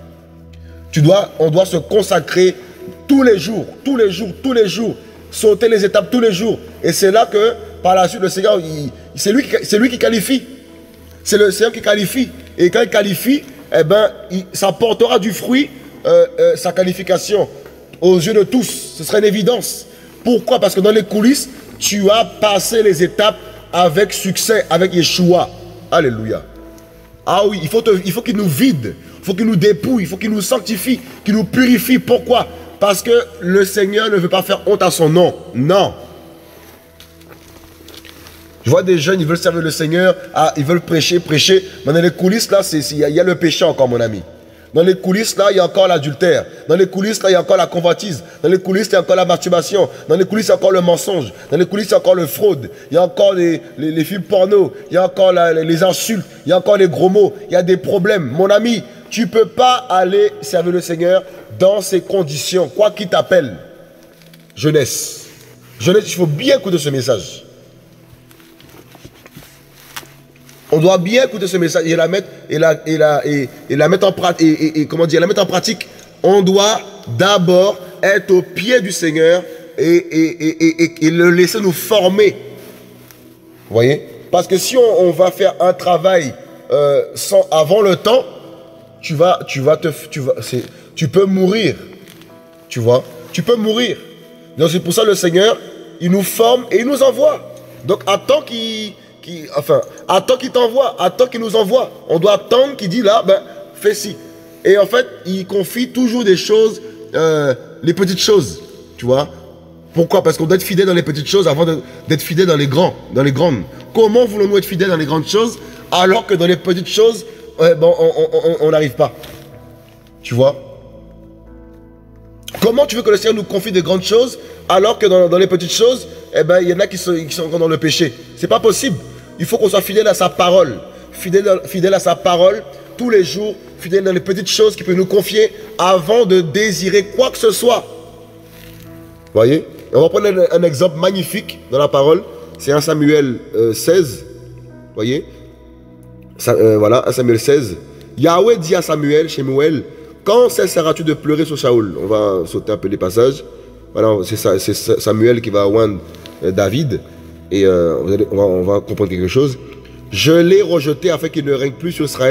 Tu dois, on doit se consacrer tous les jours, tous les jours, tous les jours, sauter les étapes tous les jours. Et c'est là que, par la suite, le Seigneur, c'est lui, lui qui qualifie. C'est le Seigneur qui qualifie. Et quand il qualifie, eh ben, il, ça portera du fruit, euh, euh, sa qualification. Aux yeux de tous, ce serait une évidence. Pourquoi? Parce que dans les coulisses, tu as passé les étapes avec succès, avec Yeshua. Alléluia. Ah oui, il faut te, il faut qu'il nous vide, il faut qu'il nous dépouille, il faut qu'il nous sanctifie, qu'il nous purifie. Pourquoi? Parce que le Seigneur ne veut pas faire honte à son nom. Non. Je vois des jeunes, ils veulent servir le Seigneur, ah, ils veulent prêcher, prêcher. Mais dans les coulisses, là, il y, y a le péché encore, mon ami. Dans les coulisses, là, il y a encore l'adultère. Dans les coulisses, là, il y a encore la convoitise. Dans les coulisses, il y a encore la masturbation. Dans les coulisses, il y a encore le mensonge. Dans les coulisses, il y a encore le fraude. Il y a encore les, les, les films porno. Il y a encore la, les insultes. Il y a encore les gros mots. Il y a des problèmes. Mon ami, tu ne peux pas aller servir le Seigneur dans ces conditions, quoi qu'il t'appelle. Jeunesse. Jeunesse, il faut bien écouter ce message. On doit bien écouter ce message et la mettre, et la, et la, et, et la mettre en pratique. Et, et, et, comment dire, la mettre en pratique. On doit d'abord être au pied du Seigneur et, et, et, et, et le laisser nous former. Vous voyez? Parce que si on, on va faire un travail euh, sans, avant le temps, tu vas, tu vas te, tu vas, tu peux mourir. Tu vois? Tu peux mourir. Donc c'est pour ça le Seigneur, il nous forme et il nous envoie. Donc attends qu'il... Qui, enfin, attends qu'il t'envoie, attends qu'il nous envoie. On doit attendre qu'il dit là, ben, fais ci. Et en fait, il confie toujours des choses, euh, les petites choses, tu vois. Pourquoi? Parce qu'on doit être fidèle dans les petites choses avant d'être fidèle dans les grands, dans les grandes. Comment voulons-nous être fidèles dans les grandes choses alors que dans les petites choses, euh, bon, on n'arrive pas? Tu vois? Comment tu veux que le Seigneur nous confie des grandes choses alors que dans, dans les petites choses, eh ben, il y en a qui sont, qui sont encore dans le péché? C'est pas possible. Il faut qu'on soit fidèle à sa parole. Fidèle, fidèle à sa parole tous les jours. Fidèle dans les petites choses qu'il peut nous confier avant de désirer quoi que ce soit. Vous voyez? On va prendre un, un exemple magnifique dans la parole. C'est un Samuel euh, seize. Vous voyez? Ça, euh, voilà, un Samuel seize. Yahweh dit à Samuel, Shemuel, quand cesseras-tu de pleurer sur Saoul? On va sauter un peu les passages. Voilà, c'est Samuel qui va oindre David. Et euh, on, va, on va comprendre quelque chose. Je l'ai rejeté afin qu'il ne règne plus sur Israël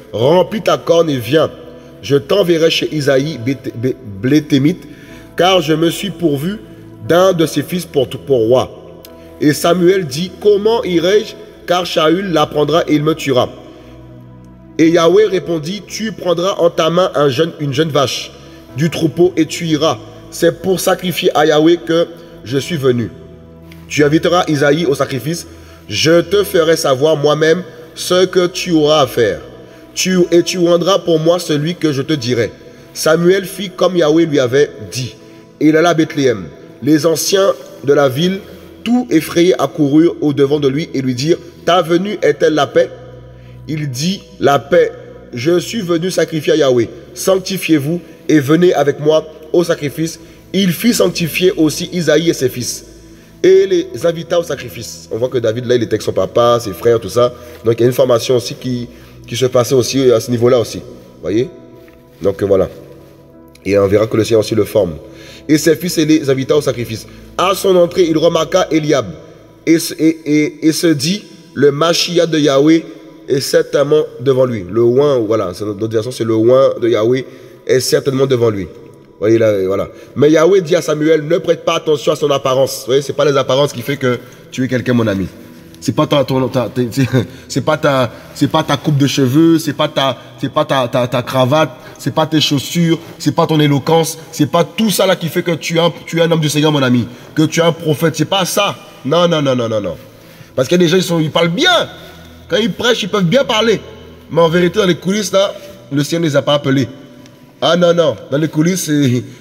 remplis ta corne et viens. Je t'enverrai chez Isaïe Bléthémite, car je me suis pourvu d'un de ses fils pour, pour roi. Et Samuel dit, comment irai-je, car Shaül l'apprendra et il me tuera. Et Yahweh répondit, tu prendras en ta main un jeune, une jeune vache du troupeau et tu iras. C'est pour sacrifier à Yahweh que je suis venu. Tu inviteras Isaïe au sacrifice. Je te ferai savoir moi-même ce que tu auras à faire. Tu, et tu rendras pour moi celui que je te dirai. Samuel fit comme Yahweh lui avait dit. Et il alla à Bethléem. Les anciens de la ville, tout effrayés, accoururent au-devant de lui et lui dirent, ta venue est-elle la paix? Il dit, la paix. Je suis venu sacrifier à Yahweh. Sanctifiez-vous et venez avec moi au sacrifice. Il fit sanctifier aussi Isaïe et ses fils. Et les invita au sacrifice. On voit que David, là, il était avec son papa, ses frères, tout ça. Donc, il y a une formation aussi qui, qui se passait aussi à ce niveau-là aussi. Vous voyez? Donc, voilà. Et on verra que le Seigneur aussi le forme. Et ses fils et les invita au sacrifice. À son entrée, il remarqua Eliab. Et, et, et, et se dit, le Machia de Yahweh est certainement devant lui. Le oint, voilà, notre version, c'est le oint de Yahweh est certainement devant lui. Vous voyez là, voilà. Mais Yahweh dit à Samuel, ne prête pas attention à son apparence. Vous voyez, c'est pas les apparences qui fait que tu es quelqu'un, mon ami. C'est pas ta, ton, ta, c'est pas ta, c'est pas ta coupe de cheveux, c'est pas ta, c'est pas ta, ta, ta cravate, c'est pas tes chaussures, c'est pas ton éloquence, c'est pas tout ça là qui fait que tu es un, tu es un homme du Seigneur, mon ami, que tu es un prophète. C'est pas ça. Non, non, non, non, non, non. Parce qu'il y a des gens, ils sont, ils parlent bien. Quand ils prêchent, ils peuvent bien parler. Mais en vérité, dans les coulisses là, le Seigneur ne les a pas appelés. Ah non, non, dans les coulisses,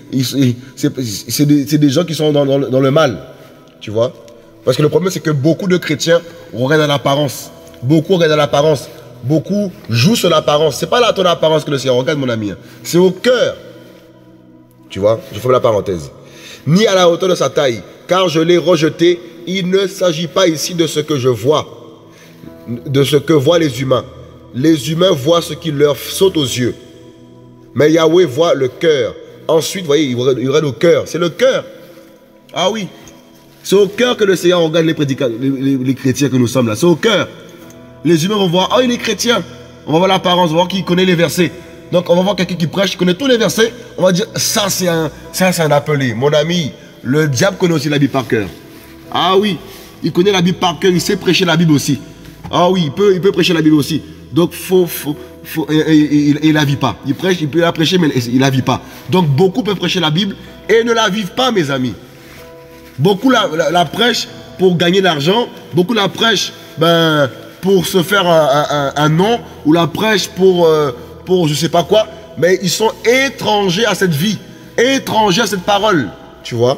c'est des, des gens qui sont dans, dans, dans le mal, tu vois. Parce que le problème, c'est que beaucoup de chrétiens regardent à l'apparence. Beaucoup regardent à l'apparence. Beaucoup jouent sur l'apparence. C'est pas là ton apparence que le Seigneur regarde, mon ami. C'est au cœur. Tu vois, je ferme la parenthèse. Ni à la hauteur de sa taille, car je l'ai rejeté. Il ne s'agit pas ici de ce que je vois, de ce que voient les humains. Les humains voient ce qui leur saute aux yeux. Mais Yahweh voit le cœur. Ensuite, vous voyez, il regarde au cœur. C'est le cœur. Ah oui. C'est au cœur que le Seigneur regarde les, les, les, les chrétiens que nous sommes là. C'est au cœur. Les humains vont voir, oh, il est chrétien. On va voir l'apparence, on va voir qu'il connaît les versets. Donc, on va voir quelqu'un qui prêche, qui connaît tous les versets. On va dire, ça, c'est un, ça, c'est un appelé. Mon ami, le diable connaît aussi la Bible par cœur. Ah oui. Il connaît la Bible par cœur. Il sait prêcher la Bible aussi. Ah oui, il peut, il peut prêcher la Bible aussi. Donc, faut, faut, faut, et, et, et, et il ne la vit pas. Il prêche, il peut la prêcher, mais il ne la vit pas. Donc, beaucoup peuvent prêcher la Bible et ne la vivent pas, mes amis. Beaucoup la, la, la prêchent pour gagner de l'argent. Beaucoup la prêchent ben, pour se faire un, un, un nom. Ou la prêchent pour, euh, pour je ne sais pas quoi. Mais ils sont étrangers à cette vie. Étrangers à cette parole. Tu vois?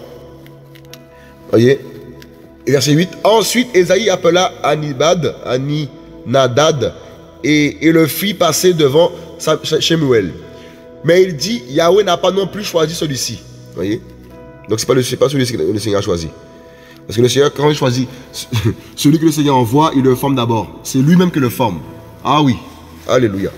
Voyez? Verset huit. Ensuite, Ésaïe appela Anibad, Aninadad, et, et le fit passer devant Shemuel. Mais il dit, Yahweh n'a pas non plus choisi celui-ci. Voyez? Donc, ce n'est pas, le, pas celui que le Seigneur a choisi. Parce que le Seigneur, quand il choisit, celui que le Seigneur envoie, il le forme d'abord. C'est lui-même qui le forme. Ah oui. Alléluia.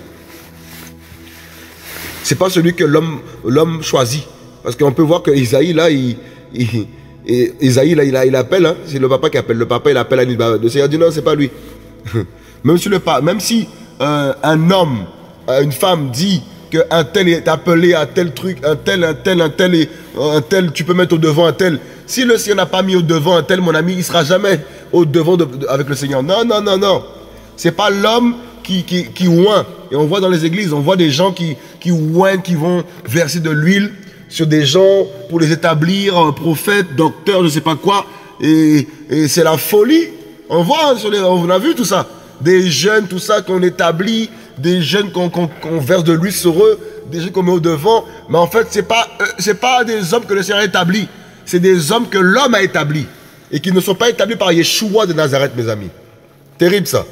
Ce n'est pas celui que l'homme choisit. Parce qu'on peut voir que Isaïe, là, il... il Et Isaïe, là, il, a, il appelle, hein, c'est le papa qui appelle. Le papa, il appelle Anibad. Le Seigneur dit non, c'est pas lui. Même si, le, même si euh, un homme, une femme dit qu'un tel est appelé à tel truc, un tel, un tel, un tel, et, un tel, tu peux mettre au devant un tel. Si le Seigneur n'a pas mis au devant un tel, mon ami, il ne sera jamais au devant de, de, avec le Seigneur. Non, non, non, non. Ce n'est pas l'homme qui, qui, qui oint. Et on voit dans les églises, on voit des gens qui, qui oignent, qui vont verser de l'huile sur des gens pour les établir, prophètes, docteurs, je ne sais pas quoi. Et, et c'est la folie. On voit, sur les, on a vu tout ça. Des jeunes, tout ça qu'on établit, des jeunes qu'on qu'on, qu'on verse de l'huile sur eux, des jeunes qu'on met au devant. Mais en fait, ce n'est pas, euh, pas des hommes que le Seigneur a établis. C'est des hommes que l'homme a établis. Et qui ne sont pas établis par Yeshua de Nazareth, mes amis. Terrible ça.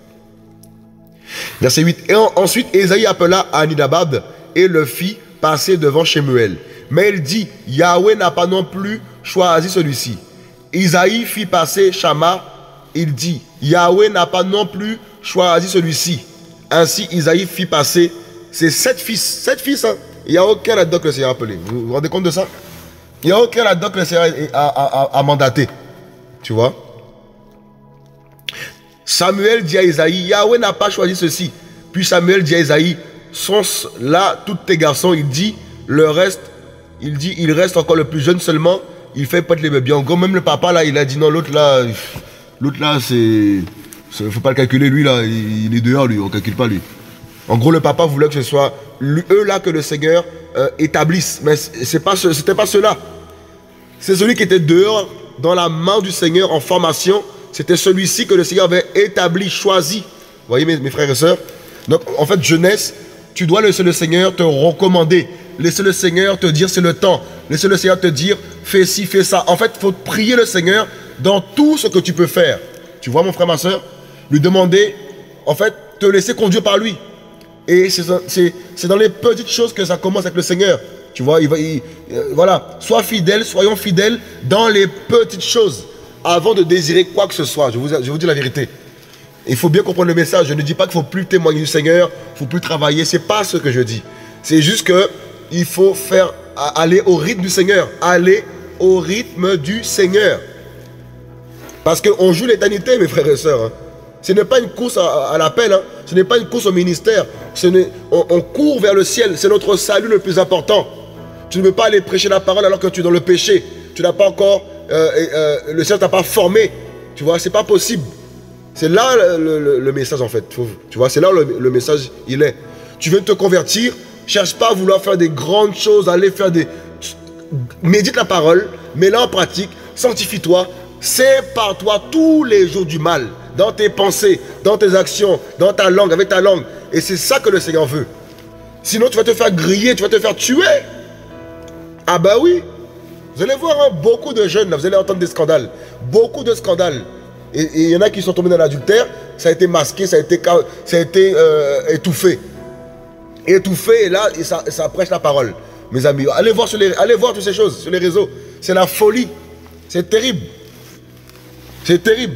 Verset huit. Et en, ensuite, Ésaïe appela Anidabad et le fit passer devant Shemuel. Mais il dit, Yahweh n'a pas non plus choisi celui-ci. Isaïe fit passer Shama. Il dit, Yahweh n'a pas non plus choisi celui-ci. Ainsi, Isaïe fit passer ses sept fils. Sept fils, hein. Il n'y a aucun là-dedans que le Seigneur a appelé. Vous vous rendez compte de ça? Il n'y a aucun là-dedans que le Seigneur a, a, a, a mandaté. Tu vois? Samuel dit à Isaïe, Yahweh n'a pas choisi ceci. Puis Samuel dit à Isaïe, sont là tous tes garçons, il dit, le reste, il dit, il reste encore le plus jeune seulement, il fait pas de les bébés. En gros, même le papa là, il a dit non, l'autre là, l'autre là, c'est, faut pas le calculer, lui là, il, il est dehors, lui, on calcule pas lui. En gros, le papa voulait que ce soit lui, eux là que le Seigneur euh, établisse, mais c'est pas, c'était pas cela. C'est celui qui était dehors, dans la main du Seigneur en formation, c'était celui-ci que le Seigneur avait établi, choisi. Vous voyez mes, mes frères et sœurs? Donc en fait, jeunesse, tu dois laisser le Seigneur te recommander. Laisser le Seigneur te dire c'est le temps. Laisser le Seigneur te dire fais ci, fais ça. En fait, il faut prier le Seigneur dans tout ce que tu peux faire. Tu vois mon frère, ma soeur? Lui demander, en fait, te laisser conduire par lui. Et c'est dans les petites choses que ça commence avec le Seigneur. Tu vois, il va, il, euh, voilà. Sois fidèle, soyons fidèles dans les petites choses avant de désirer quoi que ce soit. Je vous, je vous dis la vérité. Il faut bien comprendre le message. Je ne dis pas qu'il ne faut plus témoigner du Seigneur, il ne faut plus travailler. Ce n'est pas ce que je dis. C'est juste qu'il faut faire, aller au rythme du Seigneur. Aller au rythme du Seigneur. Parce qu'on joue l'éternité, mes frères et sœurs. Hein. Ce n'est pas une course à, à l'appel. Hein. Ce n'est pas une course au ministère. On, on court vers le ciel. C'est notre salut le plus important. Tu ne peux pas aller prêcher la parole alors que tu es dans le péché. Tu n'as pas encore... Euh, euh, le ciel ne t'a pas formé. Tu vois, c'est pas possible. C'est là le, le, le message en fait. Faut, tu vois, c'est là le, le message il est. Tu veux te convertir, cherche pas à vouloir faire des grandes choses, aller faire des... Médite la parole, mets-la en pratique, sanctifie-toi, sépare-toi tous les jours du mal, dans tes pensées, dans tes actions, dans ta langue, avec ta langue. Et c'est ça que le Seigneur veut. Sinon tu vas te faire griller, tu vas te faire tuer. Ah bah oui. Vous allez voir hein, beaucoup de jeunes, là, vous allez entendre des scandales. Beaucoup de scandales. Et il y en a qui sont tombés dans l'adultère, ça a été masqué, ça a été, ça a été euh, étouffé. Étouffé, et là, et ça, ça prêche la parole. Mes amis, allez voir, sur les, allez voir toutes ces choses sur les réseaux. C'est la folie. C'est terrible. C'est terrible.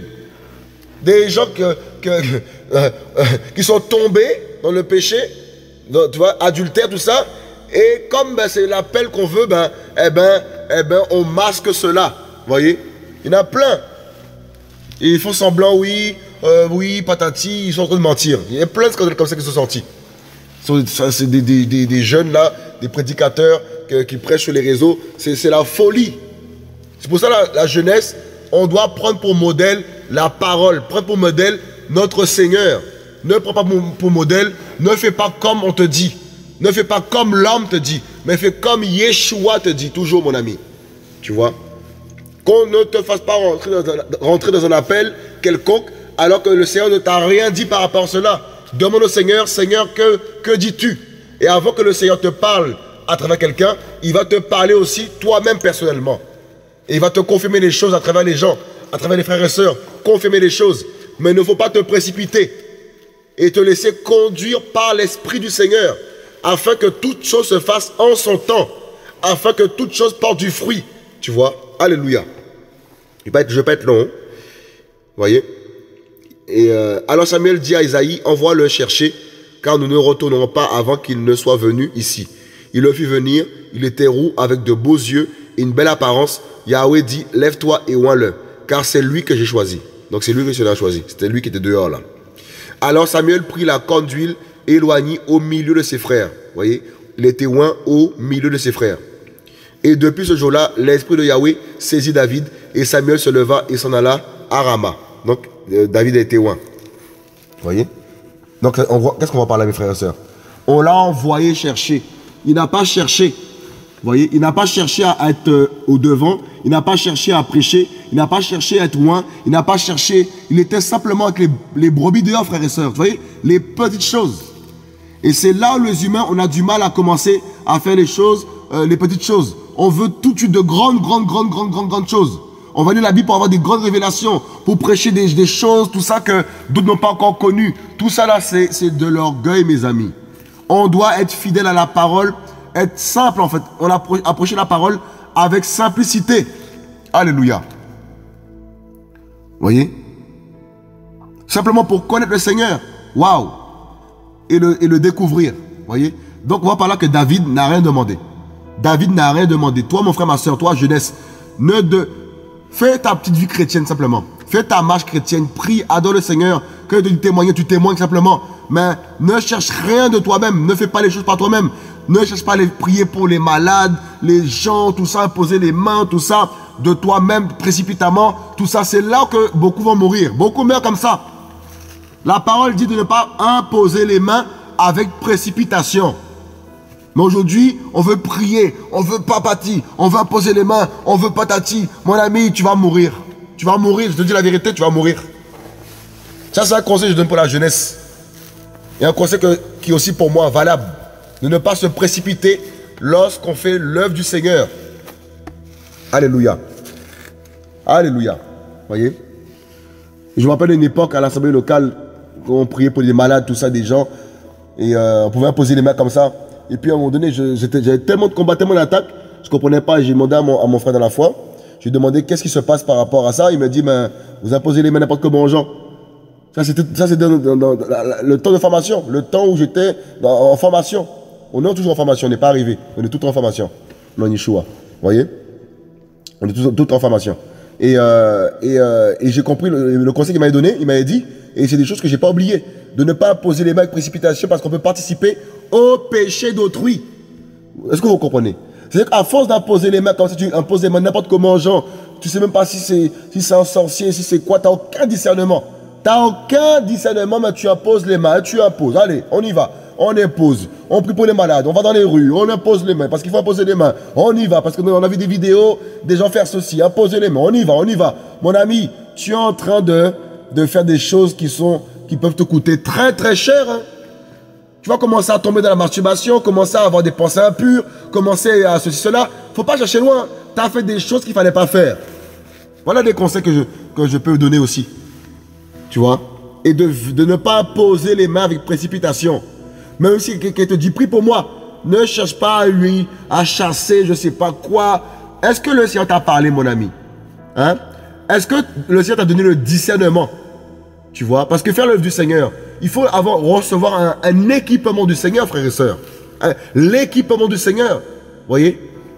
Des gens que, que, euh, euh, qui sont tombés dans le péché, dans, tu vois, adultère, tout ça. Et comme ben, c'est l'appel qu'on veut, ben, eh ben, eh ben, on masque cela. Vous voyez? Il y en a plein. Et ils font semblant, oui, euh, oui, patati, ils sont en train de mentir. Il y a plein de scandales comme ça qui sont sortis. C'est des, des, des, des jeunes là, des prédicateurs que, qui prêchent sur les réseaux. C'est la folie. C'est pour ça la, la jeunesse, on doit prendre pour modèle la parole, prendre pour modèle notre Seigneur. Ne prends pas pour, pour modèle, ne fais pas comme on te dit. Ne fais pas comme l'homme te dit, mais fais comme Yeshua te dit, toujours mon ami. Tu vois? Qu'on ne te fasse pas rentrer dans, un, rentrer dans un appel quelconque alors que le Seigneur ne t'a rien dit par rapport à cela. Demande au Seigneur, Seigneur, que, que dis-tu? Et avant que le Seigneur te parle à travers quelqu'un, il va te parler aussi toi-même personnellement. Et il va te confirmer les choses à travers les gens, à travers les frères et sœurs, confirmer les choses. Mais il ne faut pas te précipiter et te laisser conduire par l'Esprit du Seigneur afin que toute chose se fasse en son temps, afin que toute chose porte du fruit. Tu vois? Alléluia. Je ne vais pas être long. Hein. Vous voyez? Et euh, alors Samuel dit à Isaïe, envoie-le chercher, car nous ne retournerons pas avant qu'il ne soit venu ici. Il le fit venir, il était roux, avec de beaux yeux et une belle apparence. Yahweh dit, lève-toi et oins-le, car c'est lui que j'ai choisi. Donc c'est lui que j'ai choisi. C'était lui qui était dehors là. Alors Samuel prit la corne d'huile, éloigné au milieu de ses frères. Vous voyez? Il était oint au milieu de ses frères. Et depuis ce jour-là, l'esprit de Yahweh saisit David, et Samuel se leva et s'en alla à Rama. Donc, euh, David a été oint. Vous voyez? Donc, qu'est-ce qu'on va parler, mes frères et sœurs? On l'a envoyé chercher. Il n'a pas cherché. Vous voyez? Il n'a pas cherché à être euh, au devant. Il n'a pas cherché à prêcher. Il n'a pas cherché à être oint. Il n'a pas cherché. Il était simplement avec les, les brebis dehors, frères et sœurs. Vous voyez? Les petites choses. Et c'est là où les humains, on a du mal à commencer à faire les choses, euh, les petites choses. On veut tout de suite de grandes, grandes, grandes, grandes, grandes, grandes choses. On va lire la Bible pour avoir des grandes révélations, pour prêcher des, des choses, tout ça que d'autres n'ont pas encore connu. Tout ça là, c'est de l'orgueil, mes amis. On doit être fidèle à la parole, être simple en fait. On a approché la parole avec simplicité. Alléluia. Vous voyez? Simplement pour connaître le Seigneur. Waouh! Et le, et le découvrir. Vous voyez? Donc on voit par là que David n'a rien demandé. David n'a rien demandé. Toi, mon frère, ma soeur, toi, jeunesse, ne de... fais ta petite vie chrétienne simplement. Fais ta marche chrétienne. Prie, adore le Seigneur. Que Quand il te dit témoigner, tu témoignes simplement. Mais ne cherche rien de toi-même. Ne fais pas les choses par toi-même. Ne cherche pas à les prier pour les malades, les gens, tout ça, poser les mains, tout ça, de toi-même, précipitamment. Tout ça, c'est là que beaucoup vont mourir. Beaucoup meurent comme ça. La parole dit de ne pas imposer les mains avec précipitation. Mais aujourd'hui, on veut prier, on veut papati, on veut imposer les mains, on veut patati. Mon ami, tu vas mourir. Tu vas mourir, je te dis la vérité, tu vas mourir. Ça, c'est un conseil que je donne pour la jeunesse. Et un conseil que, qui est aussi pour moi valable. De ne pas se précipiter lorsqu'on fait l'œuvre du Seigneur. Alléluia. Alléluia. Voyez? Je me rappelle d'une époque à l'assemblée locale, où on priait pour les malades, tout ça, des gens. Et euh, on pouvait imposer les mains comme ça. Et puis à un moment donné, j'avais tellement de combats, tellement d'attaques, je ne comprenais pas. J'ai demandé à mon, à mon frère dans la foi. Je lui ai demandé qu'est-ce qui se passe par rapport à ça. Il m'a dit, ben, vous imposez les mains n'importe comment aux gens. Ça, c'était dans, dans, dans, dans le temps de formation, le temps où j'étais en formation. On est toujours en formation, on n'est pas arrivé. On est tout en formation. Non, Yeshua. Vous voyez? On est tout, tout en formation. Et, euh, et, euh, et j'ai compris le, le conseil qu'il m'avait donné, il m'avait dit, et c'est des choses que je n'ai pas oubliées, de ne pas poser les mains avec précipitation parce qu'on peut participer au péché d'autrui. Est-ce que vous comprenez? C'est-à-dire qu'à force d'imposer les mains comme ça, tu imposes les mains n'importe comment aux gens, tu ne sais même pas si c'est si un sorcier, si c'est quoi, tu n'as aucun discernement. Tu n'as aucun discernement, mais tu imposes les mains, tu imposes. Allez, on y va. On impose, on prie pour les malades, on va dans les rues, on impose les mains, parce qu'il faut imposer les mains. On y va, parce qu'on a vu des vidéos, des gens faire ceci, imposer les mains, on y va, on y va. Mon ami, tu es en train de, de faire des choses qui, sont, qui peuvent te coûter très très cher. Hein. Tu vas commencer à tomber dans la masturbation, commencer à avoir des pensées impures, commencer à ceci, cela. Il ne faut pas chercher loin. Tu as fait des choses qu'il ne fallait pas faire. Voilà des conseils que je, que je peux vous donner aussi. Tu vois? Et de, de ne pas poser les mains avec précipitation. Même si quelqu'un te dit, prie pour moi, ne cherche pas à lui, à chasser, je ne sais pas quoi. Est-ce que le Seigneur t'a parlé, mon ami? Hein? Est-ce que le Seigneur t'a donné le discernement? Tu vois? Parce que faire l'œuvre du Seigneur, il faut avoir, recevoir un, un équipement du Seigneur, frères et sœurs. Hein? L'équipement du Seigneur. Vous voyez?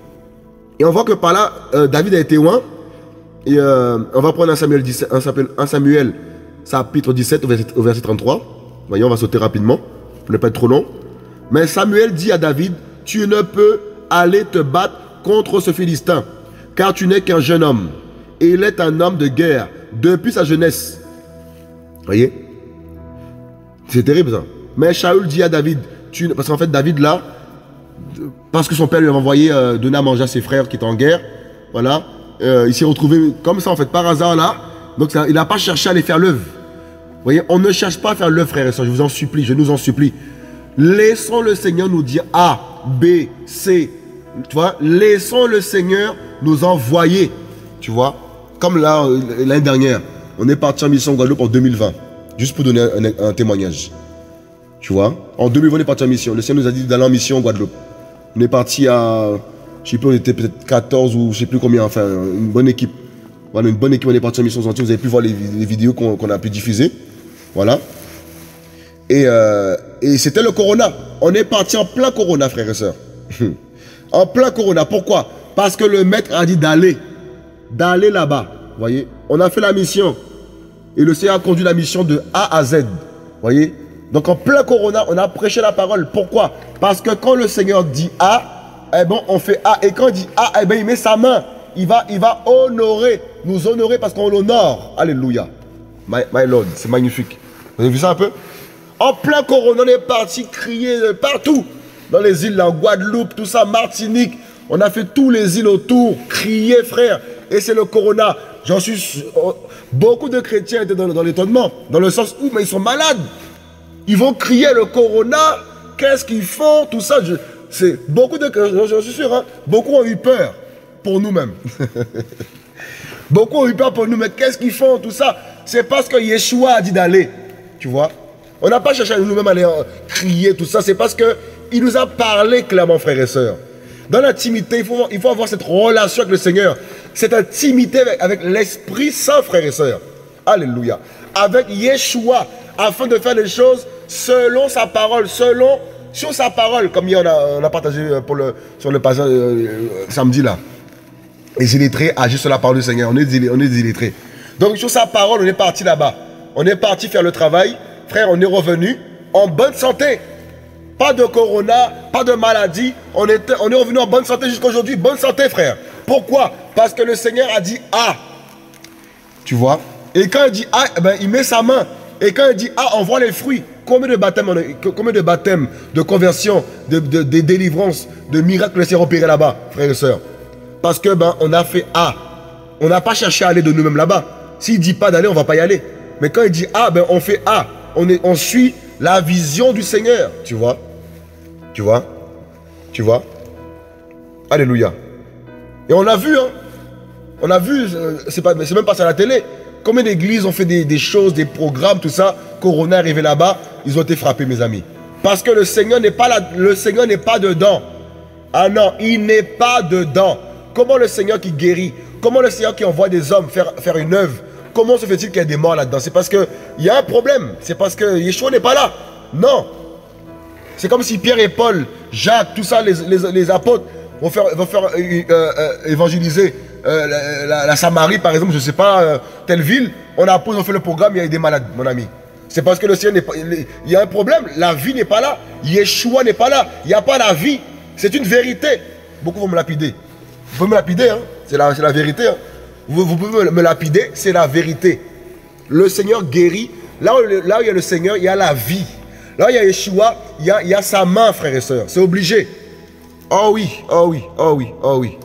Et on voit que par là, euh, David a été loin. Et euh, on va prendre un Samuel, dix-sept, un Samuel, un Samuel chapitre dix-sept, au verset, au verset trente-trois. Vous voyez, on va sauter rapidement. Pour ne pas être trop long. Mais Samuel dit à David, tu ne peux aller te battre contre ce Philistin, car tu n'es qu'un jeune homme. Et il est un homme de guerre depuis sa jeunesse. Voyez? C'est terrible ça. Mais Shaoul dit à David, tu, parce qu'en fait David là, parce que son père lui a envoyé euh, donner à manger à ses frères qui étaient en guerre, voilà, euh, il s'est retrouvé comme ça en fait, par hasard là. Donc ça, il n'a pas cherché à aller faire l'œuvre. Vous voyez, on ne cherche pas à faire l'œuvre, frères et sœurs, je vous en supplie, je nous en supplie. Laissons le Seigneur nous dire A, B, C. Tu vois, laissons le Seigneur nous envoyer. Tu vois, comme là, l'année dernière, on est parti en mission Guadeloupe en deux mille vingt. Juste pour donner un, un témoignage. Tu vois, en deux mille vingt, on est parti en mission. Le Seigneur nous a dit d'aller en mission en Guadeloupe. On est parti à, je sais plus, on était peut-être quatorze ou je sais plus combien, enfin, une bonne équipe. Voilà, une bonne équipe, on est parti en mission entière. Vous avez pu voir les, les vidéos qu'on qu'on a pu diffuser. Voilà. Et, euh, et c'était le corona. On est parti en plein corona, frères et sœurs. En plein corona. Pourquoi? Parce que le maître a dit d'aller. D'aller là-bas. Vous voyez? On a fait la mission. Et le Seigneur a conduit la mission de A à Z. Vous voyez? Donc en plein corona, on a prêché la parole. Pourquoi? Parce que quand le Seigneur dit A, eh ben, on fait A. Et quand il dit A, eh ben, il met sa main. Il va, il va honorer, nous honorer parce qu'on l'honore. Alléluia. My, my Lord, c'est magnifique. Vous avez vu ça un peu? En plein corona, on est parti crier partout. Dans les îles, en Guadeloupe, tout ça, Martinique. On a fait tous les îles autour, crier, frère. Et c'est le corona. J'en suis... Beaucoup de chrétiens étaient dans, dans l'étonnement. Dans le sens où, mais ils sont malades. Ils vont crier le corona. Qu'est-ce qu'ils font? Tout ça, je... c'est beaucoup de... J'en suis sûr, hein, beaucoup ont eu peur pour nous-mêmes. Beaucoup ont eu peur pour nous, mais qu'est-ce qu'ils font? Tout ça, c'est parce que Yeshua a dit d'aller. Tu vois? On n'a pas cherché à nous-mêmes aller euh, crier, tout ça. C'est parce qu'il nous a parlé clairement, frères et sœurs. Dans l'intimité, il faut, il faut avoir cette relation avec le Seigneur. Cette intimité avec, avec l'Esprit Saint, frères et sœurs. Alléluia. Avec Yeshua, afin de faire les choses selon sa parole, selon, sur sa parole, comme hier on a, on a partagé pour le, sur le passage euh, samedi là. Les illettrés agissent sur la parole du Seigneur. On est, on est des illettrés. Donc sur sa parole, on est parti là-bas. On est parti faire le travail. Frère, on est revenu en bonne santé. Pas de corona, pas de maladie. On, était, on est revenu en bonne santé jusqu'à aujourd'hui. Bonne santé, frère. Pourquoi? Parce que le Seigneur a dit ah. Tu vois? Et quand il dit ah, eh ben, il met sa main. Et quand il dit ah, on voit les fruits. Combien de baptêmes, on a, combien de baptêmes, de conversion, de, de, de délivrance, de miracles s'est opéré là-bas, frères et sœurs? Parce que ben, on a fait ah. On n'a pas cherché à aller de nous-mêmes là-bas. S'il ne dit pas d'aller, on ne va pas y aller. Mais quand il dit ah, ben, on fait ah. On, est, on suit la vision du Seigneur. Tu vois? Tu vois? Tu vois? Alléluia. Et on a vu, hein. On a vu, c'est même pas ça à la télé. Combien d'églises ont fait des, des choses, des programmes, tout ça. Corona est arrivé là-bas, ils ont été frappés, mes amis. Parce que le Seigneur n'est pas là, le Seigneur n'est pas dedans. Ah non, il n'est pas dedans. Comment le Seigneur qui guérit, comment le Seigneur qui envoie des hommes faire, faire une œuvre, comment se fait-il qu'il y ait des morts là-dedans? C'est parce qu'il y a un problème. C'est parce que Yeshua n'est pas là. Non. C'est comme si Pierre et Paul, Jacques, tout ça, les, les, les apôtres vont faire, vont faire euh, euh, évangéliser euh, la, la, la Samarie, par exemple, je ne sais pas, euh, telle ville. On a posé, on fait le programme, il y a des malades, mon ami. C'est parce que le Seigneur n'est pas... Il y a un problème, la vie n'est pas là. Yeshua n'est pas là. Il n'y a pas la vie. C'est une vérité. Beaucoup vont me lapider. Vous pouvez me lapider, hein? C'est la, la vérité. Hein? Vous, vous pouvez me lapider, c'est la vérité. Le Seigneur guérit. Là où, là où il y a le Seigneur, il y a la vie. Là où il y a Yeshua, il y a, il y a sa main, frères et sœurs. C'est obligé. Oh oui, oh oui, oh oui, oh oui.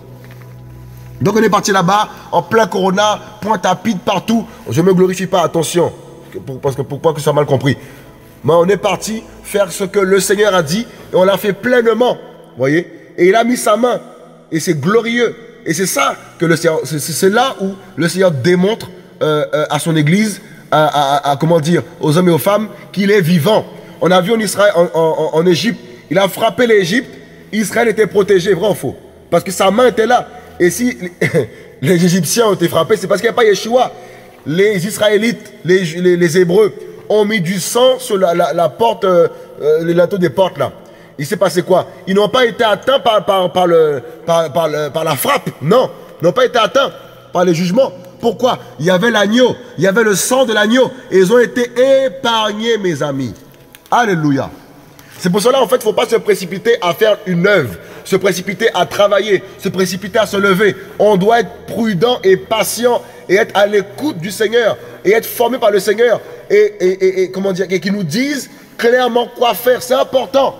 Donc on est parti là-bas, en plein corona, pointe à pide partout. Je ne me glorifie pas, attention. Parce que pourquoi que ça mal compris. Mais on est parti faire ce que le Seigneur a dit et on l'a fait pleinement. Vous voyez? Et il a mis sa main. Et c'est glorieux. Et c'est ça que le Seigneur, c'est là où le Seigneur démontre euh, euh, à son Église, à, à, à, comment dire, aux hommes et aux femmes, qu'il est vivant. On a vu en Israël, en, en, en Égypte, il a frappé l'Égypte, Israël était protégé, vrai ou faux? Parce que sa main était là. Et si les Égyptiens ont été frappés, c'est parce qu'il n'y a pas Yeshua. Les Israélites, les, les, les Hébreux, ont mis du sang sur la, la, la porte, euh, les linteaux des portes là. Il s'est passé quoi? Ils n'ont pas été atteints par, par, par, le, par, par, le, par la frappe. Non, ils n'ont pas été atteints par les jugements. Pourquoi? Il y avait l'agneau, il y avait le sang de l'agneau. Et ils ont été épargnés, mes amis. Alléluia. C'est pour cela, en fait, il ne faut pas se précipiter à faire une œuvre, se précipiter à travailler, se précipiter à se lever. On doit être prudent et patient et être à l'écoute du Seigneur et être formé par le Seigneur et, et, et, et comment dire, et qu'il nous dise clairement quoi faire. C'est important.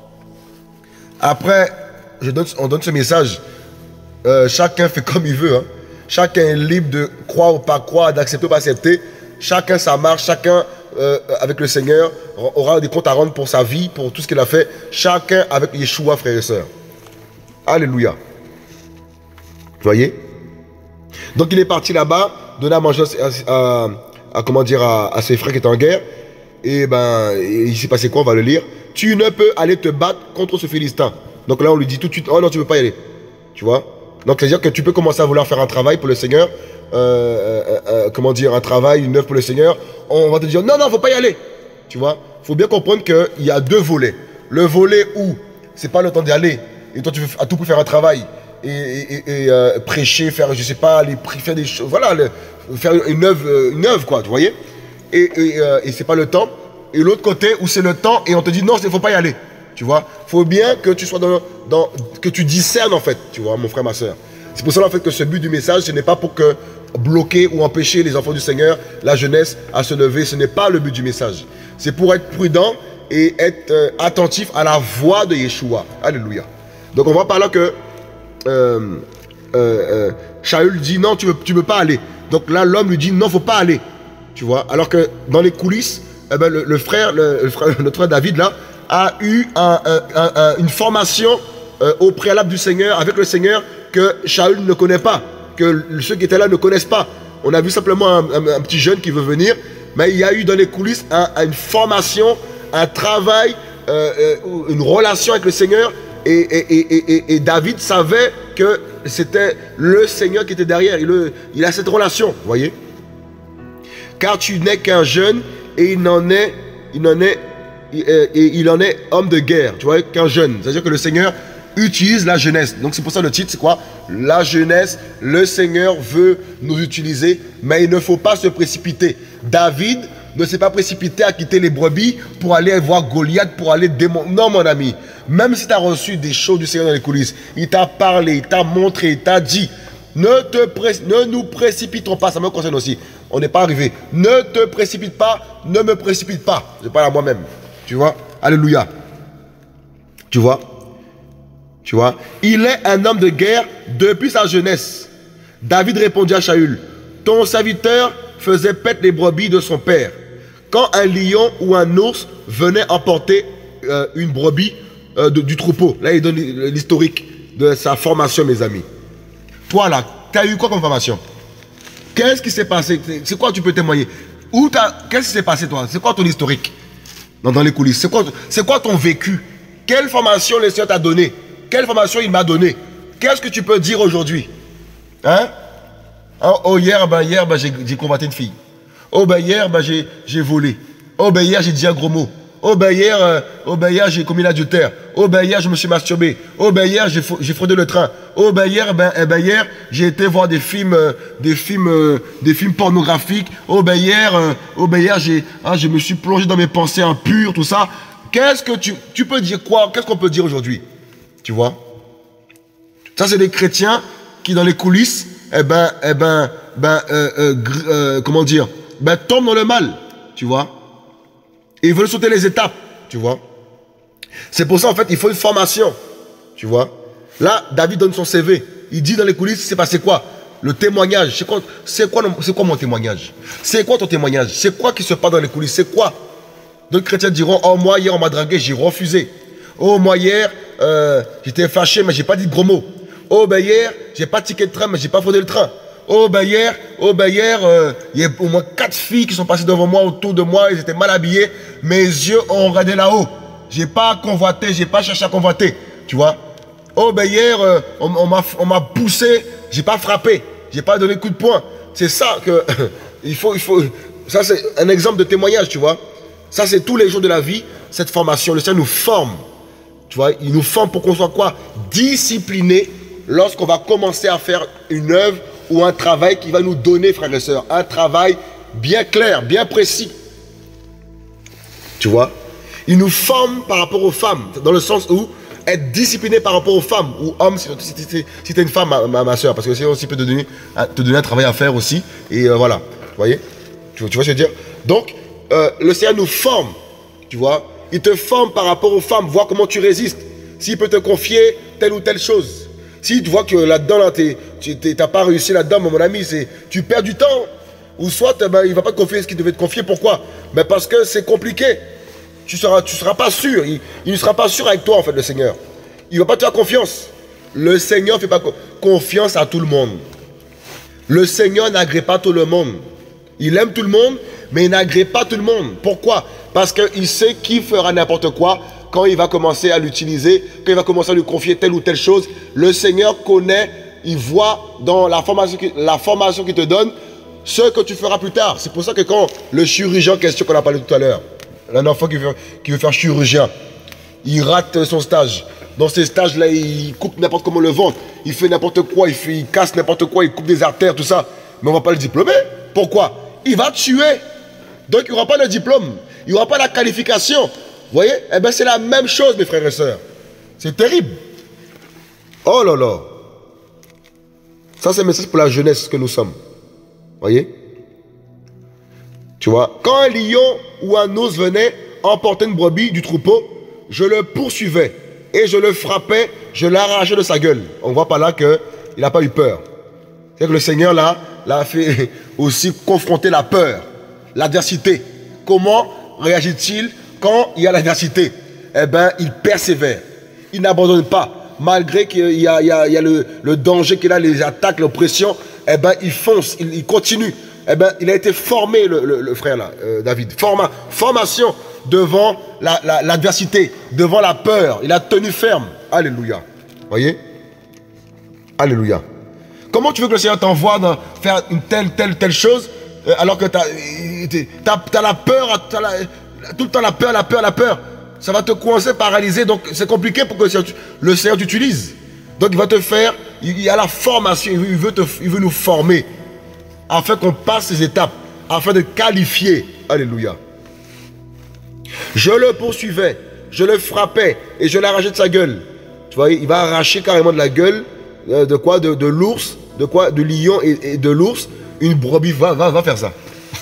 Après, je donne, on donne ce message. Euh, chacun fait comme il veut. Hein. Chacun est libre de croire ou pas croire, d'accepter ou pas accepter. Chacun ça marche, chacun euh, avec le Seigneur aura des comptes à rendre pour sa vie, pour tout ce qu'il a fait. Chacun avec Yeshua, frères et sœurs. Alléluia. Vous voyez? Donc il est parti là-bas, donner à manger à, à, à, comment dire, à, à ses frères qui étaient en guerre. Et ben, et il s'est passé quoi? On va le lire. Tu ne peux aller te battre contre ce Philistin. Donc là, on lui dit tout de suite, oh non, tu ne peux pas y aller. Tu vois? Donc c'est-à-dire que tu peux commencer à vouloir faire un travail pour le Seigneur. Euh, euh, euh, comment dire, un travail, une œuvre pour le Seigneur. On va te dire, non, non, il ne faut pas y aller. Tu vois? Il faut bien comprendre qu'il y a deux volets. Le volet où c'est pas le temps d'y aller. Et toi, tu veux à tout pour faire un travail. Et, et, et euh, prêcher, faire, je sais pas, aller faire des choses. Voilà, le, faire une œuvre, une œuvre, quoi, vous voyez? Et, et, euh, et c'est pas le temps. Et l'autre côté où c'est le temps et on te dit non, il ne faut pas y aller. Tu vois? Il faut bien que tu sois dans, dans, que tu discernes en fait, tu vois, mon frère, ma soeur. C'est pour ça en fait que ce but du message, ce n'est pas pour que bloquer ou empêcher les enfants du Seigneur, la jeunesse, à se lever. Ce n'est pas le but du message. C'est pour être prudent et être euh, attentif à la voix de Yeshua. Alléluia. Donc on voit par là que euh, euh, euh, Shaül dit non, tu ne veux, tu veux pas aller. Donc là, l'homme lui dit non, il ne faut pas aller. Tu vois? Alors que dans les coulisses, eh ben, le, le, frère, le, le frère, notre frère David là, a eu un, un, un, un, une formation euh, au préalable du Seigneur, avec le Seigneur, que Shaül ne connaît pas, que ceux qui étaient là ne connaissent pas. On a vu simplement un, un, un petit jeune qui veut venir, mais il y a eu dans les coulisses un, une formation, un travail, euh, euh, une relation avec le Seigneur. Et, et, et, et, et David savait que c'était le Seigneur qui était derrière. Il, il a cette relation, vous voyez. Car tu n'es qu'un jeune et il n'en est, il en est, et il en est homme de guerre. Tu vois, qu'un jeune. C'est-à-dire que le Seigneur utilise la jeunesse. Donc c'est pour ça le titre, c'est quoi? La jeunesse. Le Seigneur veut nous utiliser, mais il ne faut pas se précipiter. David ne s'est pas précipité à quitter les brebis pour aller voir Goliath, pour aller démontrer. Non, mon ami. Même si tu as reçu des choses du Seigneur dans les coulisses, il t'a parlé, il t'a montré, il t'a dit, ne, te pré... ne nous précipitons pas, ça me concerne aussi. On n'est pas arrivé. Ne te précipite pas, ne me précipite pas. Je parle à moi-même. Tu vois? Alléluia. Tu vois? Tu vois? Il est un homme de guerre depuis sa jeunesse. David répondit à Shaül, ton serviteur faisait paître les brebis de son père. Quand un lion ou un ours venait emporter euh, une brebis euh, de, du troupeau, là il donne l'historique de sa formation, mes amis. Toi là, tu as eu quoi comme formation? Qu'est-ce qui s'est passé? C'est quoi tu peux témoigner? Qu'est-ce qui s'est passé toi? C'est quoi ton historique dans, dans les coulisses? C'est quoi, quoi ton vécu? Quelle formation le Seigneur t'a donné? Quelle formation il m'a donné? Qu'est-ce que tu peux dire aujourd'hui? Hein? Oh, hier, ben, hier ben, j'ai combattu une fille. Oh, ben, hier, ben, j'ai volé. Oh, ben, hier, j'ai dit un gros mot. Oh, ben, hier, euh, oh, ben, hier j'ai commis l'adultère. Oh, ben, hier, je me suis masturbé. Oh, ben, hier, j'ai fraudé le train. Oh, ben, hier, ben, eh ben, hier j'ai été voir des films, euh, des, films euh, des films pornographiques. Oh, ben, hier, euh, oh, ben, hier ah, je me suis plongé dans mes pensées impures, tout ça. Qu'est-ce que tu, tu peux dire quoi? Qu'est-ce qu'on peut dire aujourd'hui? Tu vois? Ça, c'est des chrétiens qui, dans les coulisses, eh ben, eh ben, ben, euh, euh, euh, comment dire, ben, tombent dans le mal, tu vois. Et ils veulent sauter les étapes, tu vois. C'est pour ça, en fait, il faut une formation, tu vois. Là, David donne son C V. Il dit dans les coulisses, c'est passé quoi? Le témoignage. C'est quoi, c'est quoi, c'est quoi mon témoignage? C'est quoi ton témoignage? C'est quoi qui se passe dans les coulisses? C'est quoi? D'autres chrétiens diront, oh, moi, hier, on m'a dragué, j'ai refusé. Oh, moi, hier, euh, j'étais fâché, mais j'ai pas dit de gros mots. Oh, ben hier, j'ai pas de ticket de train, mais j'ai pas fraudé le train. Oh, ben hier, oh, ben hier, euh, il y a au moins quatre filles qui sont passées devant moi, autour de moi, ils étaient mal habillés. Mes yeux ont regardé là-haut. J'ai pas convoité, j'ai pas cherché à convoiter, tu vois. Oh, ben hier, euh, on, on m'a poussé, j'ai pas frappé, j'ai pas donné coup de poing. C'est ça que, il faut, il faut, ça c'est un exemple de témoignage, tu vois. Ça c'est tous les jours de la vie, cette formation. Le Seigneur nous forme, tu vois, il nous forme pour qu'on soit quoi? Discipliné lorsqu'on va commencer à faire une œuvre ou un travail qui va nous donner, frères et sœurs, un travail bien clair, bien précis. Tu vois? Il nous forme par rapport aux femmes, dans le sens où être discipliné par rapport aux femmes, ou hommes, si, si, si, si tu es une femme, ma, ma, ma soeur, parce que c'est aussi peut te donner, te donner un travail à faire aussi, et euh, voilà, vous voyez? Tu, tu vois ce que je veux dire? Donc, euh, le Seigneur nous forme, tu vois? Il te forme par rapport aux femmes, voir comment tu résistes, s'il peut te confier telle ou telle chose. Si tu vois que là-dedans, là, tu n'as pas réussi là-dedans, mon ami, tu perds du temps. Ou soit, ben, il ne va pas te confier ce qu'il devait te confier. Pourquoi? Ben, parce que c'est compliqué. Tu ne seras, tu seras pas sûr. Il, il ne sera pas sûr avec toi, en fait, le Seigneur. Il ne va pas te faire confiance. Le Seigneur ne fait pas confiance à tout le monde. Le Seigneur n'agrée pas tout le monde. Il aime tout le monde, mais il n'agrée pas tout le monde. Pourquoi? Parce qu'il sait qui fera n'importe quoi. Quand il va commencer à l'utiliser, quand il va commencer à lui confier telle ou telle chose, le Seigneur connaît, il voit dans la formation, la formation qu'il te donne, ce que tu feras plus tard. C'est pour ça que quand le chirurgien, question qu'on a parlé tout à l'heure, un enfant qui veut, qui veut faire chirurgien, il rate son stage. Dans ces stages-là, il coupe n'importe comment le ventre, il fait n'importe quoi, il, fait, il casse n'importe quoi, il coupe des artères, tout ça. Mais on ne va pas le diplômer. Pourquoi? Il va tuer. Donc il n'y aura pas de diplôme, il n'y aura pas la qualification. Vous voyez? Eh bien, c'est la même chose, mes frères et sœurs. C'est terrible. Oh là là. Ça, c'est un message pour la jeunesse que nous sommes. Vous voyez? Tu vois? Quand un lion ou un ours venait emporter une brebis du troupeau, je le poursuivais et je le frappais, je l'arrachais de sa gueule. On voit par là qu'il n'a pas eu peur. C'est que le Seigneur, là, l'a fait aussi confronter la peur, l'adversité. Comment réagit-il quand il y a l'adversité? Eh bien, il persévère. Il n'abandonne pas. Malgré qu'il y a, il y a, il y a le, le danger qu'il a, les attaques, l'oppression, eh bien, il fonce, il, il continue. Eh bien, il a été formé, le, le, le frère là, euh, David. Forma, formation devant l'adversité, la, la, devant la peur. Il a tenu ferme. Alléluia. Voyez? Alléluia. Comment tu veux que le Seigneur t'envoie faire une telle, telle, telle chose, euh, alors que tu as, as, as la peur, as la, tout le temps la peur, la peur, la peur. Ça va te coincer, paralyser. Donc c'est compliqué pour que le Seigneur t'utilise. Donc il va te faire, il y a la formation, il veut, te, il veut nous former afin qu'on passe ces étapes, afin de qualifier, Alléluia. Je le poursuivais, je le frappais et je l'arrachais de sa gueule. Tu vois, il va arracher carrément de la gueule euh, de quoi? De, de l'ours, de quoi? De lion et, et de l'ours. Une brebis va, va, va faire ça.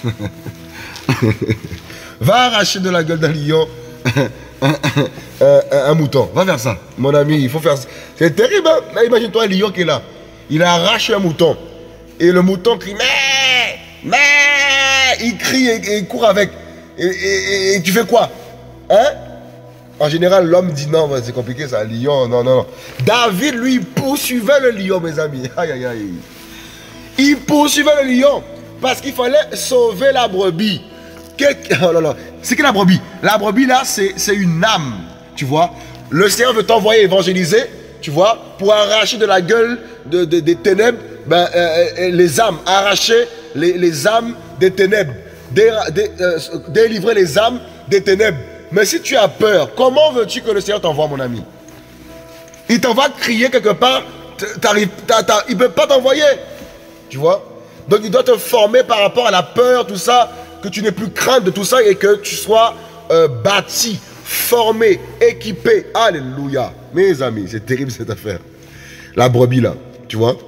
Va arracher de la gueule d'un lion un, un, un mouton. Va faire ça, mon ami, il faut faire ça. C'est terrible, hein? Là, imagine-toi un lion qui est là. Il a arraché un mouton. Et le mouton crie, mais, mais, il crie et, et il court avec. Et, et, et, et tu fais quoi? Hein? En général, l'homme dit non, c'est compliqué ça, lion, non, non, non. David, lui, poursuivait le lion, mes amis. Aïe, aïe, aïe. Il poursuivait le lion parce qu'il fallait sauver la brebis. Oh là là. C'est que la brebis? La brebis, là, c'est une âme, tu vois. Le Seigneur veut t'envoyer évangéliser, tu vois, pour arracher de la gueule de, de, des ténèbres ben, euh, les âmes, arracher les, les âmes des ténèbres, dé, dé, euh, délivrer les âmes des ténèbres. Mais si tu as peur, comment veux-tu que le Seigneur t'envoie, mon ami? Il t'envoie crier quelque part, t'arrives, t'as, t'as, il ne peut pas t'envoyer. Tu vois? Donc il doit te former par rapport à la peur, tout ça, que tu n'aies plus crainte de tout ça et que tu sois euh, bâti, formé, équipé. Alléluia. Mes amis, c'est terrible cette affaire. La brebis là, tu vois?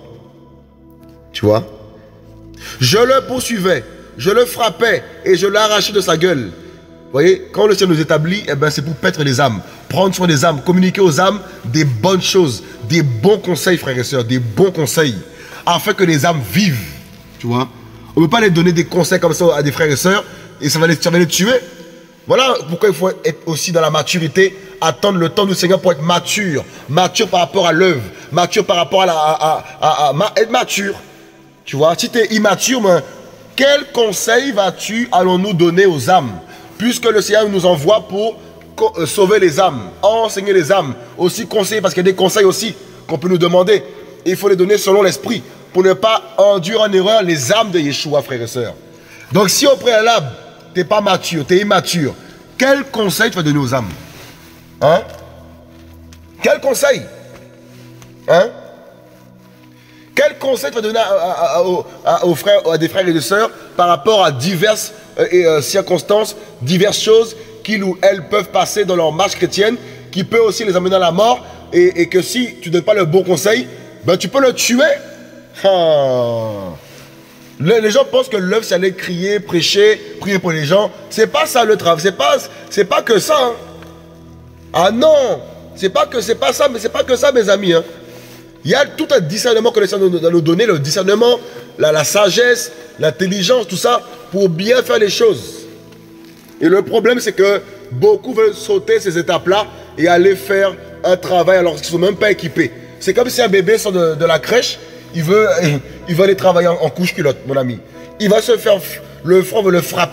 Tu vois? Je le poursuivais, je le frappais et je l'arrachais de sa gueule. Vous voyez, quand le Seigneur nous établit, eh ben, c'est pour paître les âmes, prendre soin des âmes, communiquer aux âmes des bonnes choses, des bons conseils, frères et sœurs, des bons conseils, afin que les âmes vivent. Tu vois, on ne peut pas les donner des conseils comme ça à des frères et sœurs et ça va les, ça va les tuer. Voilà pourquoi il faut être aussi dans la maturité, attendre le temps du Seigneur pour être mature, mature par rapport à l'œuvre, mature par rapport à, la, à, à, à, à, à être mature. Tu vois, si tu es immature, ben, quel conseil vas-tu, allons-nous donner aux âmes? Puisque le Seigneur nous envoie pour sauver les âmes, enseigner les âmes, aussi conseiller, parce qu'il y a des conseils aussi qu'on peut nous demander. Et il faut les donner selon l'esprit, pour ne pas induire en erreur les âmes de Yeshua, frères et sœurs. Donc si au préalable, tu n'es pas mature, tu es immature, quel conseil tu vas donner aux âmes? Hein? Quel conseil? Hein? Quel conseil tu vas donner à, à, à, à, aux frères, à des frères et des sœurs par rapport à diverses euh, et, euh, circonstances, diverses choses qu'ils ou elles peuvent passer dans leur marche chrétienne, qui peut aussi les amener à la mort, et, et que si tu ne donnes pas le bon conseil, ben tu peux le tuer. Ah. Le, les gens pensent que l'œuvre c'est aller crier, prêcher, prier pour les gens. C'est pas ça le travail, c'est pas, c'est pas que ça. Hein. Ah non, c'est pas que c'est pas ça, mais c'est pas que ça, mes amis. Hein. Il y a tout un discernement que le Seigneur doit nous donner, le discernement, la, la sagesse, l'intelligence, tout ça, pour bien faire les choses. Et le problème, c'est que beaucoup veulent sauter ces étapes-là et aller faire un travail alors qu'ils ne sont même pas équipés. C'est comme si un bébé sort de, de la crèche, il veut, il veut aller travailler en, en couche culotte, mon ami. Il va se faire, le front veut le frapper.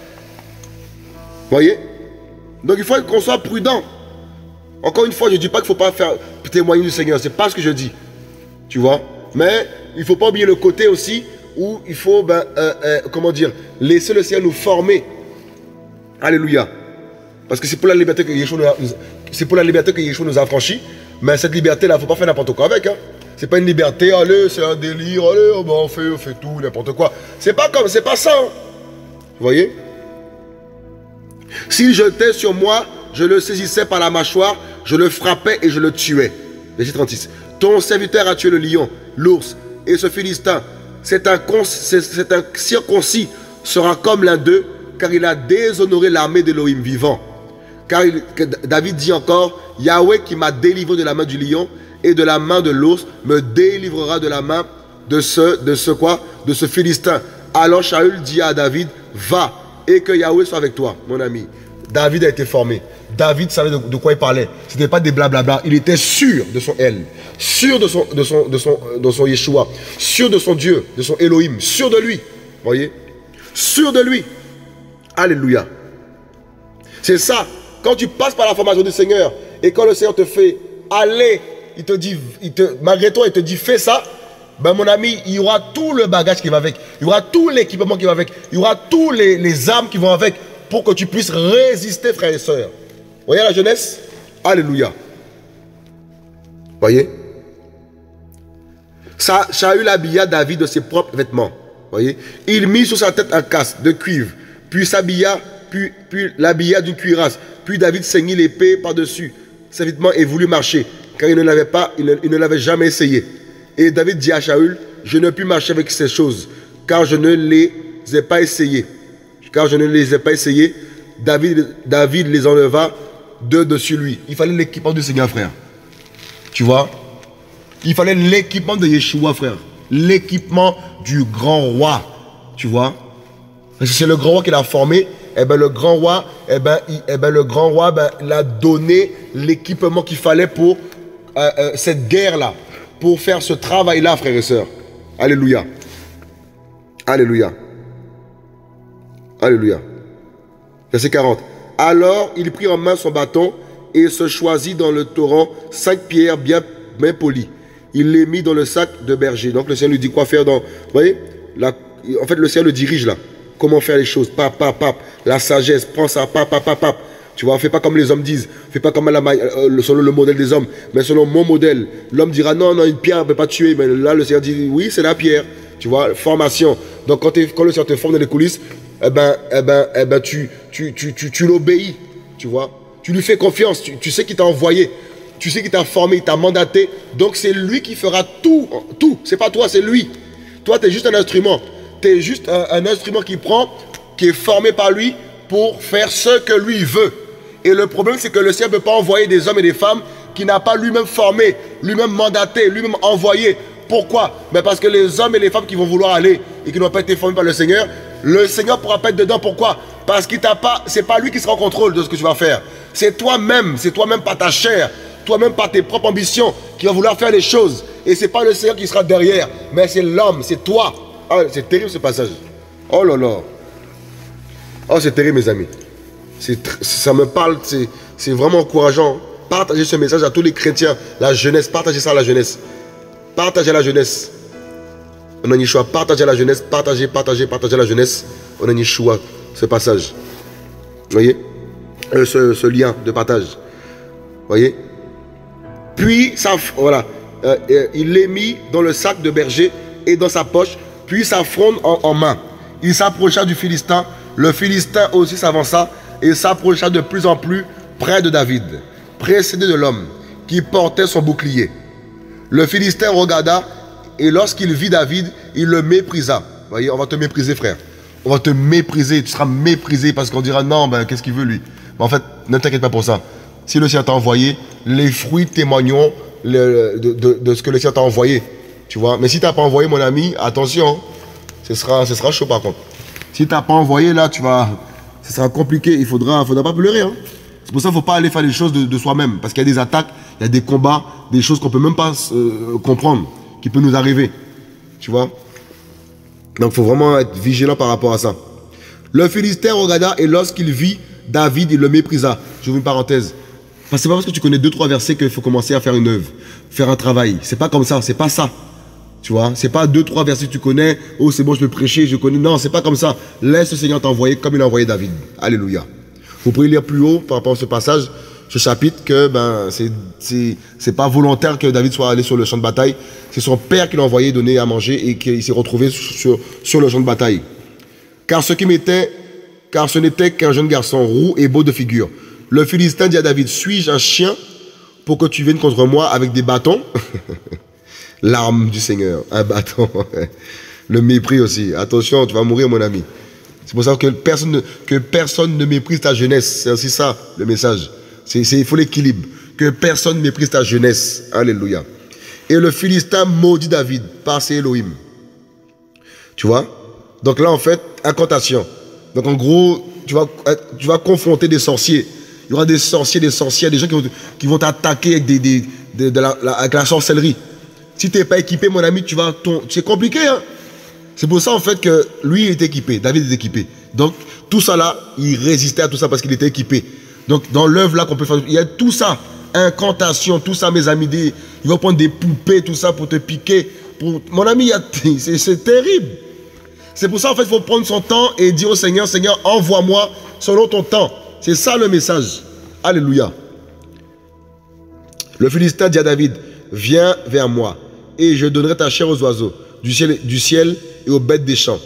Vous voyez? Donc il faut qu'on soit prudent. Encore une fois, je ne dis pas qu'il ne faut pas faire témoigner du Seigneur. Ce n'est pas ce que je dis. Tu vois? Mais il ne faut pas oublier le côté aussi où il faut, ben, euh, euh, comment dire, laisser le Seigneur nous former. Alléluia. Parce que c'est pour la liberté que Yeshua nous a, c'est pour la liberté que Yeshua nous a franchi. Mais cette liberté-là, il ne faut pas faire n'importe quoi avec. Hein. Ce n'est pas une liberté, allez, c'est un délire, allez, oh, ben, on, fait, on fait tout, n'importe quoi. C'est pas comme, c'est pas ça. Hein. Vous voyez? S'il jetait sur moi, je le saisissais par la mâchoire, je le frappais et je le tuais. Verset trente-six. Ton serviteur a tué le lion, l'ours et ce Philistin. C'est un, c'est un circoncis, sera comme l'un d'eux, car il a déshonoré l'armée d'Élohim vivant. Car il, David dit encore, Yahweh qui m'a délivré de la main du lion et de la main de l'ours, me délivrera de la main de ce, de ce quoi? De ce Philistin. Alors Shaul dit à David, va, et que Yahweh soit avec toi, mon ami. David a été formé. David savait de, de quoi il parlait. Ce n'était pas des blablabla. Il était sûr de son El, sûr de son, de son, de son, de son Yeshua, sûr de son Dieu, de son Elohim, sûr de lui. Voyez? Sûr de lui. Alléluia. C'est ça. Quand tu passes par la formation du Seigneur et quand le Seigneur te fait aller, il te dit, il te, malgré toi, il te dit fais ça. Ben mon ami, il y aura tout le bagage qui va avec. Il y aura tout l'équipement qui va avec. Il y aura tous les, les armes qui vont avec pour que tu puisses résister, frères et sœurs. Voyez la jeunesse? Alléluia. Voyez? Ça, Shaul habilla David de ses propres vêtements. Voyez? Il mit sur sa tête un casque de cuivre. puis s'habilla, puis, puis l'habilla d'une cuirasse. Puis David ceignit l'épée par-dessus ses vêtements et voulut marcher, car il ne l'avait pas, il ne, il ne l'avait jamais essayé. Et David dit à Shaül, je ne puis marcher avec ces choses, car je ne les ai pas essayées. Car je ne les ai pas essayées. David, David les enleva de dessus lui. Il fallait l'équipement du Seigneur, frère. Tu vois? Il fallait l'équipement de Yeshua, frère. L'équipement du grand roi. Tu vois? Parce que c'est le grand roi qui l'a formé. Eh ben le grand roi, eh ben, il, eh ben, le grand roi, ben, l'a donné l'équipement qu'il fallait pour euh, euh, cette guerre-là, pour faire ce travail-là, frères et sœurs. Alléluia. Alléluia. Alléluia. Verset quarante. Alors il prit en main son bâton et se choisit dans le torrent cinq pierres bien, bien polies. Il les mit dans le sac de berger. Donc le Seigneur lui dit quoi faire dans... Vous voyez la, en fait, le Seigneur le dirige là. Comment faire les choses. Pap, pap, pap. La sagesse, prends ça, pap, pap, pap, pap. Tu vois, fais pas comme les hommes disent. Fais pas comme la, euh, selon le modèle des hommes. Mais selon mon modèle. L'homme dira non, non, une pierre ne peut pas tuer. Mais là, le Seigneur dit oui, c'est la pierre. Tu vois, formation. Donc quand, quand le Seigneur te forme dans les coulisses, eh ben, eh ben, eh ben, tu, tu, tu, tu, tu l'obéis. Tu vois. Tu lui fais confiance. Tu, tu sais qu'il t'a envoyé. Tu sais qu'il t'a formé, il t'a mandaté. Donc c'est lui qui fera tout. Tout. C'est pas toi, c'est lui. Toi, tu es juste un instrument. Tu es juste un, un instrument qui prend, qui est formé par lui pour faire ce que lui veut. Et le problème, c'est que le Seigneur ne peut pas envoyer des hommes et des femmes qui n'a pas lui-même formé, lui-même mandaté, lui-même envoyé. Pourquoi? Mais parce que les hommes et les femmes qui vont vouloir aller et qui n'ont pas été formés par le Seigneur, le Seigneur ne pourra pas être dedans. Pourquoi? Parce qu'il t'a pas, c'est pas lui qui sera en contrôle de ce que tu vas faire. C'est toi-même, c'est toi-même par ta chair, toi-même par tes propres ambitions qui va vouloir faire les choses. Et ce n'est pas le Seigneur qui sera derrière, mais c'est l'homme, c'est toi. Ah, c'est terrible ce passage. Oh là là. Oh, c'est terrible, mes amis. Ça me parle, c'est vraiment encourageant. Partagez ce message à tous les chrétiens, la jeunesse. Partagez ça à la jeunesse. Partagez à la jeunesse. On a Yeshua. Partagez à la jeunesse. Partagez, partagez, partagez à la jeunesse. On a Yeshua, ce passage. Vous voyez euh, ce, ce lien de partage. Vous voyez. Puis, ça, voilà. Euh, euh, il l'est mis dans le sac de berger et dans sa poche. Puis sa fronde en, en main. Il s'approcha du Philistin. Le Philistin aussi s'avança et s'approcha de plus en plus près de David, précédé de l'homme qui portait son bouclier. Le Philistin regarda et lorsqu'il vit David, il le méprisa. Vous voyez, on va te mépriser, frère. On va te mépriser. Tu seras méprisé parce qu'on dira non, ben, qu'est-ce qu'il veut lui? Mais en fait, ne t'inquiète pas pour ça. Si le Seigneur t'a envoyé, les fruits témoigneront le, de, de, de ce que le Seigneur t'a envoyé. Tu vois, mais si tu n'as pas envoyé, mon ami, attention, ce sera, ce sera chaud par contre. Si tu n'as pas envoyé, là, tu vas, ce sera compliqué. Il ne faudra, faudra pas pleurer. Hein. C'est pour ça qu'il ne faut pas aller faire les choses de, de soi-même. Parce qu'il y a des attaques, il y a des combats, des choses qu'on ne peut même pas euh, comprendre, qui peuvent nous arriver. Tu vois. Donc, il faut vraiment être vigilant par rapport à ça. Le Philistin regarda et lorsqu'il vit David, il le méprisa. J'ouvre une parenthèse. Parce que c'est pas parce que tu connais deux, trois versets qu'il faut commencer à faire une œuvre, faire un travail. C'est pas comme ça, c'est pas ça. Tu vois, c'est pas deux, trois versets que tu connais. Oh, c'est bon, je peux prêcher, je connais. Non, c'est pas comme ça. Laisse le Seigneur t'envoyer comme il a envoyé David. Alléluia. Vous pouvez lire plus haut par rapport à ce passage, ce chapitre, que ben, c'est pas volontaire que David soit allé sur le champ de bataille. C'est son père qui l'a envoyé donner à manger et qu'il s'est retrouvé sur, sur le champ de bataille. Car ce qui m'était, car ce n'était qu'un jeune garçon roux et beau de figure. Le Philistin dit à David, suis-je un chien pour que tu viennes contre moi avec des bâtons? L'arme du Seigneur, un bâton. Le mépris aussi. Attention, tu vas mourir, mon ami. C'est pour ça que personne, ne, que personne ne méprise ta jeunesse. C'est aussi ça, le message. Il faut l'équilibre. Que personne ne méprise ta jeunesse. Alléluia. Et le Philistin maudit David par ses Elohim. Tu vois? Donc là, en fait, incantation. Donc en gros, tu vas, tu vas confronter des sorciers. Il y aura des sorciers, des sorcières, des gens qui vont, qui vont t'attaquer avec, des, des, de, de la, la, avec la sorcellerie. Si tu n'es pas équipé, mon ami, tu vas... C'est compliqué, hein. C'est pour ça, en fait, que lui, il est équipé. David est équipé. Donc, tout ça là, il résistait à tout ça parce qu'il était équipé. Donc, dans l'œuvre là qu'on peut faire, il y a tout ça. Incantation, tout ça, mes amis. Des, ils vont prendre des poupées, tout ça, pour te piquer. Pour... Mon ami, c'est terrible. C'est pour ça, en fait, il faut prendre son temps et dire au Seigneur, Seigneur, envoie-moi selon ton temps. C'est ça le message. Alléluia. Le Philistin dit à David, viens vers moi et je donnerai ta chair aux oiseaux du ciel, du ciel et aux bêtes des champs.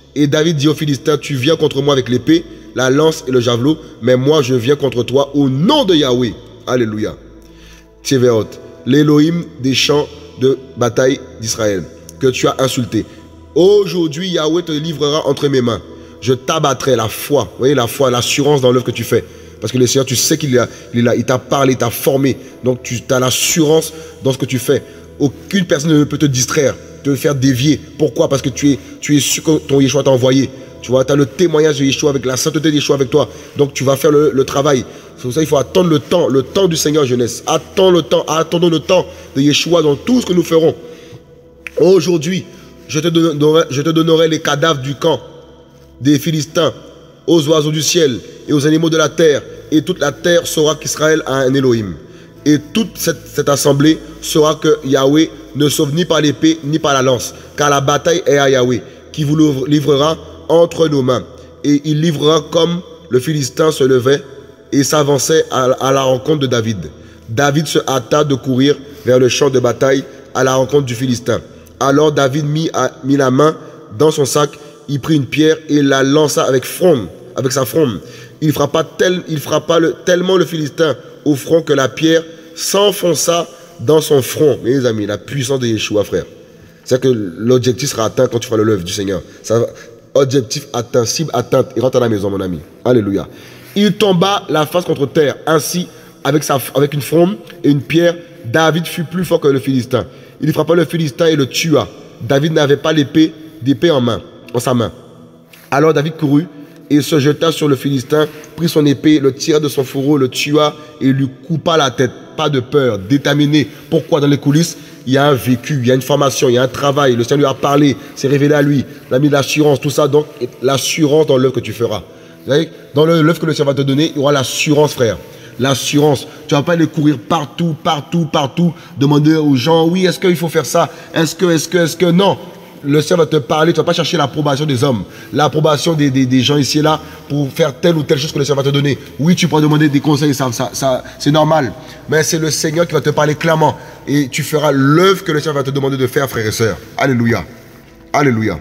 Et David dit aux Philistins, tu viens contre moi avec l'épée, la lance et le javelot, mais moi je viens contre toi au nom de Yahweh. Alléluia. Tseveot, l'Élohim des champs de bataille d'Israël, que tu as insulté. Aujourd'hui, Yahweh te livrera entre mes mains. Je t'abattrai la foi, vous voyez la foi, l'assurance dans l'œuvre que tu fais. Parce que le Seigneur, tu sais qu'il il t'a parlé, il t'a formé. Donc tu as l'assurance dans ce que tu fais. Aucune personne ne peut te distraire, te faire dévier. Pourquoi? Parce que tu es, tu es sûr que ton Yeshua t'a envoyé. Tu vois, tu as le témoignage de Yeshua avec la sainteté de Yeshua avec toi. Donc tu vas faire le, le travail. C'est pour ça qu'il faut attendre le temps, le temps du Seigneur jeunesse. Attends le temps, attendons le temps de Yeshua dans tout ce que nous ferons. Aujourd'hui, je te donnerai, je te donnerai les cadavres du camp des Philistins aux oiseaux du ciel et aux animaux de la terre. Et toute la terre saura qu'Israël a un Elohim. Et toute cette, cette assemblée saura que Yahweh ne sauve ni par l'épée ni par la lance. Car la bataille est à Yahweh, qui vous livrera entre nos mains. Et il livrera comme le Philistin se levait et s'avançait à, à la rencontre de David. David se hâta de courir vers le champ de bataille à la rencontre du Philistin. Alors David mit, a, mit la main dans son sac, il prit une pierre et la lança avec fronde, avec sa fronde. Il frappa, tel, il frappa le, tellement le Philistin au front que la pierre s'enfonça dans son front. Mes amis, la puissance de Yeshua, frère. C'est-à-dire que l'objectif sera atteint quand tu feras le l'œuvre du Seigneur. Ça, objectif atteint, cible atteinte, et rentre à la maison, mon ami. Alléluia. Il tomba la face contre terre. Ainsi, avec, sa, avec une fronde et une pierre, David fut plus fort que le Philistin. Il frappa le Philistin et le tua. David n'avait pas l'épée d'épée en main, en sa main. Alors David courut et se jeta sur le Philistin, prit son épée, le tira de son fourreau, le tua et lui coupa la tête. Pas de peur, déterminé. Pourquoi? Dans les coulisses, il y a un vécu, il y a une formation, il y a un travail. Le Seigneur lui a parlé, s'est révélé à lui. Il a mis de l'assurance, tout ça. Donc, l'assurance dans l'œuvre que tu feras. Vous voyez, dans l'œuvre que le Seigneur va te donner, il y aura l'assurance, frère. L'assurance. Tu ne vas pas aller courir partout, partout, partout, demander aux gens, oui, est-ce qu'il faut faire ça? Est-ce que, est-ce que, est-ce que, non. Le Seigneur va te parler, tu ne vas pas chercher l'approbation des hommes, l'approbation des, des, des gens ici et là pour faire telle ou telle chose que le Seigneur va te donner. Oui, tu pourras demander des conseils, ça, ça, ça, c'est normal. Mais c'est le Seigneur qui va te parler clairement. Et tu feras l'œuvre que le Seigneur va te demander de faire, frères et sœurs. Alléluia. Alléluia.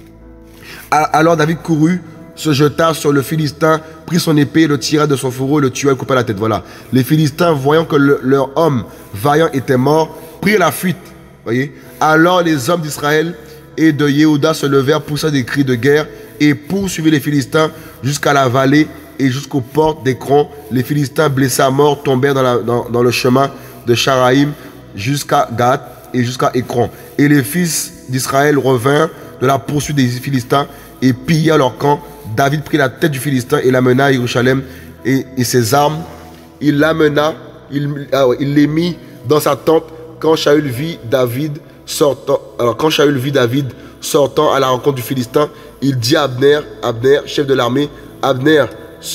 Alors David courut, se jeta sur le Philistin, prit son épée, le tira de son fourreau, le tua et coupa la tête. Voilà. Les Philistins, voyant que le, leur homme vaillant était mort, prirent la fuite. Voyez. Alors les hommes d'Israël et de Yehuda se levèrent, poussant des cris de guerre et poursuivirent les Philistins jusqu'à la vallée et jusqu'aux portes d'Écron. Les Philistins blessés à mort tombèrent dans, la, dans, dans le chemin de Sharaïm jusqu'à Gath et jusqu'à Écron. Et les fils d'Israël revinrent de la poursuite des Philistins et pillèrent leur camp. David prit la tête du Philistin et l'amena à Jérusalem et, et ses armes. Il l'amena, il, ah ouais, il les mit dans sa tente quand Shaül vit David sortant. Alors quand Shaül vit David sortant à la rencontre du Philistin, il dit à Abner, Abner, chef de l'armée, Abner,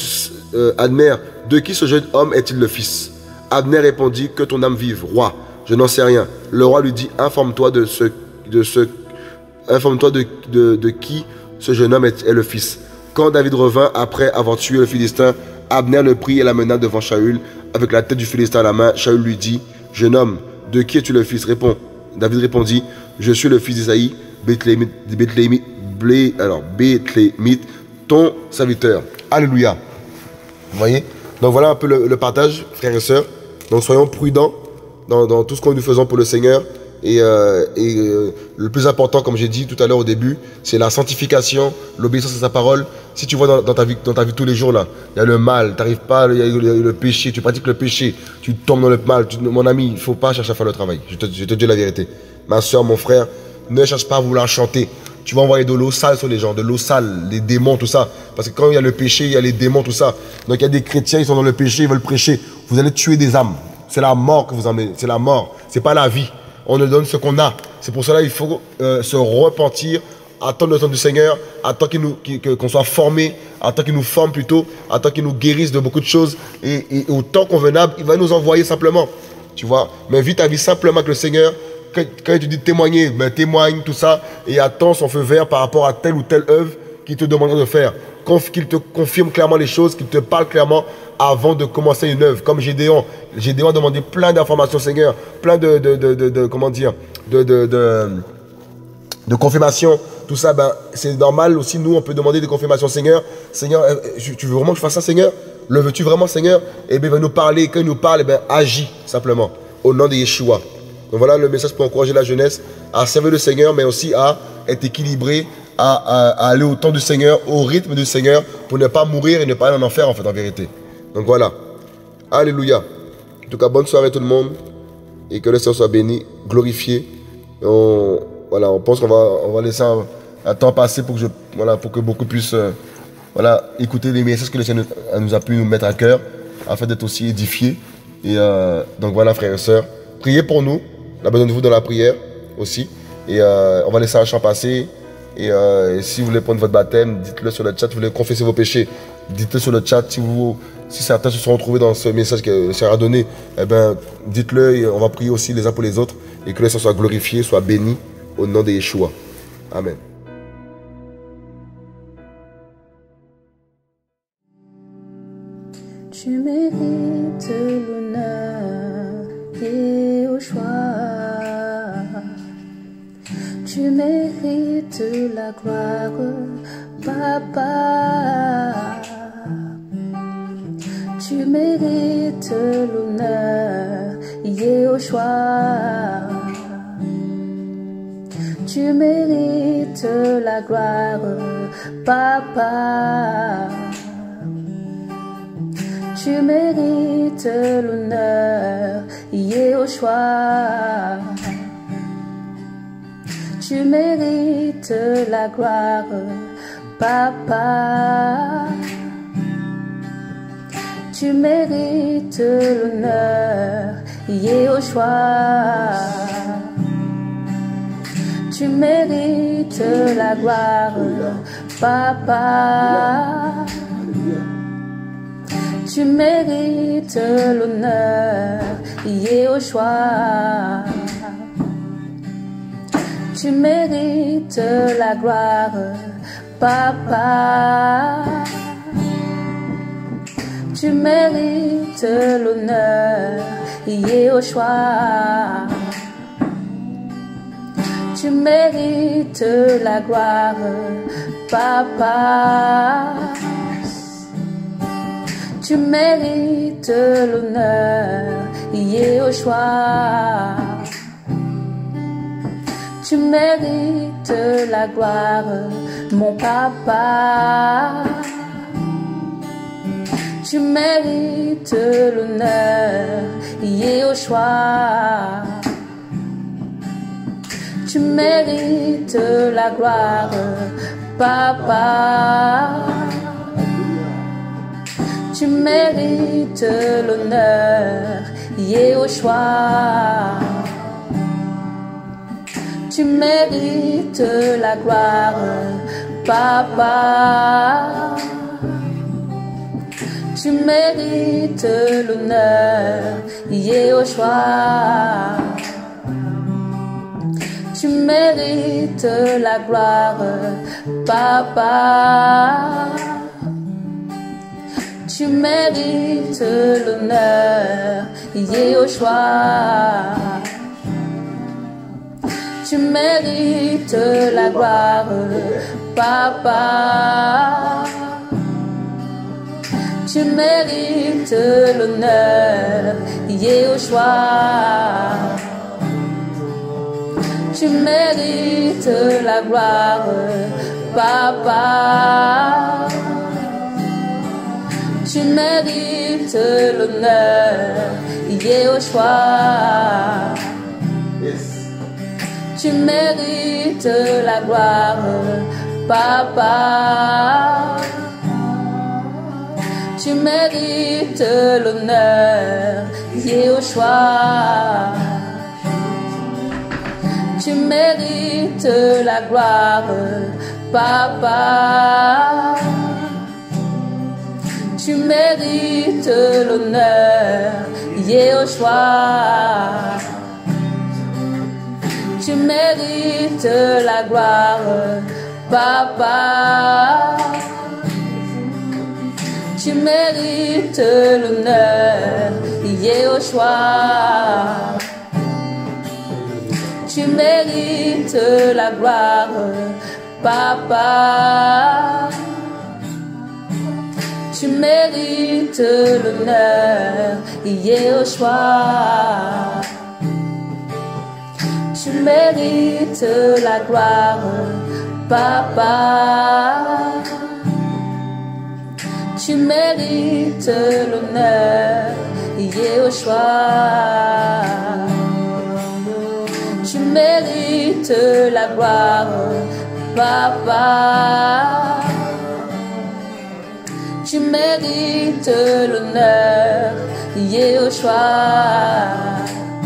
euh, Abner, de qui ce jeune homme est-il le fils? Abner répondit, que ton âme vive, roi. Je n'en sais rien. Le roi lui dit, informe-toi de ce, de ce, informe-toi de, de, de qui ce jeune homme est, est le fils. Quand David revint après avoir tué le Philistin, Abner le prit et l'amena devant Shaül avec la tête du Philistin à la main. Shaül lui dit, jeune homme, de qui es-tu le fils? Réponds. David répondit, je suis le fils d'Isaïe, Bethlémite, Bethlémite, Blé, alors Bethlémite, ton serviteur. Alléluia. Vous voyez? Donc voilà un peu le, le partage, frères et sœurs. Donc soyons prudents dans, dans tout ce que nous faisons pour le Seigneur. Et, euh, et euh, le plus important, comme j'ai dit tout à l'heure au début, c'est la sanctification, l'obéissance à sa parole. Si tu vois dans, dans, ta vie, dans ta vie tous les jours, là, il y a le mal, tu n'arrives pas, il y a le, le péché, tu pratiques le péché, tu tombes dans le mal. Tu, mon ami, il ne faut pas chercher à faire le travail. Je te, je te dis la vérité. Ma soeur, mon frère, ne cherche pas à vouloir chanter. Tu vas envoyer de l'eau sale sur les gens, de l'eau sale, les démons, tout ça. Parce que quand il y a le péché, il y a les démons, tout ça. Donc il y a des chrétiens, ils sont dans le péché, ils veulent prêcher. Vous allez tuer des âmes. C'est la mort que vous emmenez, c'est la mort, c'est pas la vie. On ne donne ce qu'on a. C'est pour cela qu'il faut euh, se repentir, attendre le temps du Seigneur, attendre qu'il nous, qu'il, qu'on soit formé, attendre qu'il nous forme plutôt, attendre qu'il nous guérisse de beaucoup de choses. Et, et au temps convenable, il va nous envoyer simplement. Tu vois, mais vis ta vie simplement avec le Seigneur. Quand, quand il te dit témoigner, ben témoigne, tout ça, et attends son feu vert par rapport à telle ou telle œuvre qu'il te demandera de faire. Qu'il te confirme clairement les choses, qu'il te parle clairement avant de commencer une œuvre. Comme Gédéon. Gédéon a demandé plein d'informations, Seigneur, plein de, de, de, de, de comment dire, de, de, de, de confirmation tout ça, ben, c'est normal aussi. Nous, on peut demander des confirmations. Seigneur, Seigneur, tu veux vraiment que je fasse ça, Seigneur? Le veux-tu vraiment, Seigneur? Et bien, il va nous parler. Quand il nous parle, eh bien, agis simplement au nom de Yeshua. Donc voilà le message pour encourager la jeunesse à servir le Seigneur, mais aussi à être équilibré, à, à, à aller au temps du Seigneur, au rythme du Seigneur, pour ne pas mourir et ne pas aller en enfer, en fait, en vérité. Donc voilà. Alléluia. En tout cas, bonne soirée tout le monde. Et que le Seigneur soit béni, glorifié. On, voilà, on pense qu'on va, on va laisser un, un temps passer pour que, je, voilà, pour que beaucoup puissent euh, voilà, écouter les messages que le Seigneur nous a pu nous mettre à cœur, afin d'être aussi édifiés. Et euh, donc voilà, frères et sœurs, priez pour nous. On a besoin de vous dans la prière aussi. Et euh, on va laisser un chant passer. Et, euh, et si vous voulez prendre votre baptême, dites-le sur le chat. Si vous voulez confesser vos péchés, dites-le sur le chat. Si, vous, si certains se sont retrouvés dans ce message que le Seigneur a donné, eh ben, dites-le et on va prier aussi les uns pour les autres. Et que le Seigneur soit glorifié, soit béni au nom de Yeshua. Amen. Tu mérites l'honneur et au choix. Tu mérites la gloire, Papa. Tu mérites l'honneur, Yehoshua. Tu mérites la gloire, Papa. Tu mérites l'honneur, Yehoshua. Tu mérites la gloire, Papa. Tu mérites l'honneur, Yehoshua. Tu mérites la gloire, Papa. Tu mérites l'honneur, Yehoshua. Tu mérites la gloire, Papa. Tu mérites l'honneur, Yehoshua. Tu mérites la gloire, Papa. Tu mérites l'honneur, Yehoshua. Tu mérites la gloire, mon Papa. Tu mérites l'honneur, Yehoshua. Tu mérites la gloire, Papa. Tu mérites l'honneur, Yehoshua. Tu mérites la gloire, Papa. Tu mérites l'honneur, Yehoshua. Tu mérites la gloire, Papa. Tu mérites l'honneur, Yehoshua. Tu mérites la gloire, Papa. Tu mérites l'honneur, Yehoshua. Tu mérites la gloire, Papa. Tu mérites l'honneur, Yehoshua. Tu mérites la gloire, Papa. Tu mérites l'honneur, Yehoshua. Tu mérites la gloire, Papa. Tu mérites l'honneur, Yehoshua. Tu mérites la gloire, Papa. Tu mérites l'honneur, Yehoshua. Tu mérites la gloire, Papa. Tu mérites l'honneur, Yehoshua. Tu mérites la gloire, Papa. Tu mérites l'honneur, Yehoshua. Tu mérites la gloire, Papa. Tu mérites l'honneur, Yehoshua.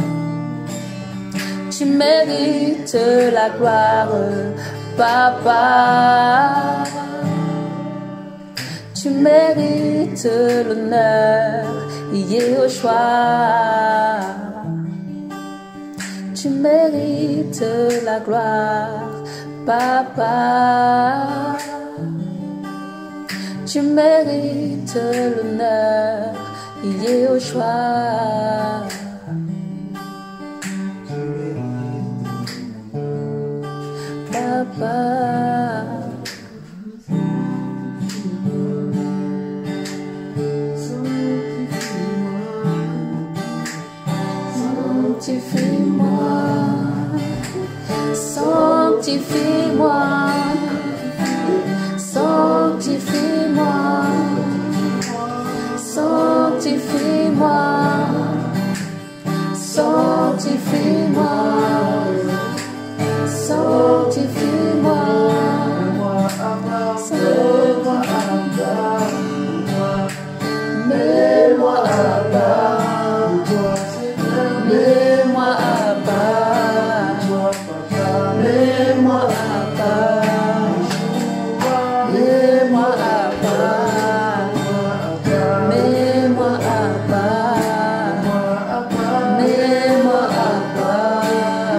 Tu mérites la gloire, Papa. Tu mérites l'honneur, Yehoshua. Tu mérites la gloire, Papa. Tu mérites l'honneur, Yehoshua. Papa. Sanctifie-moi, sanctifie-moi, sanctifie-moi, sanctifie-moi, sanctifie-moi, sanctifie-moi, mets-moi à bas, mets-moi à bas, mets-moi à bas, mets-moi à bas, mets-moi à bas, mets-moi à bas,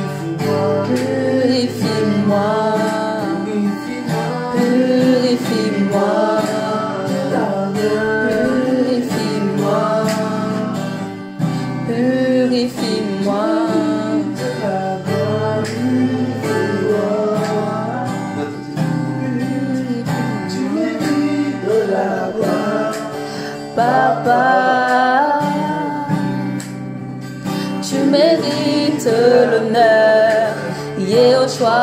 purifie-moi, purifie-moi, purifie-moi, purifie-moi. Papa, tu mérites l'honneur, Yehoshua.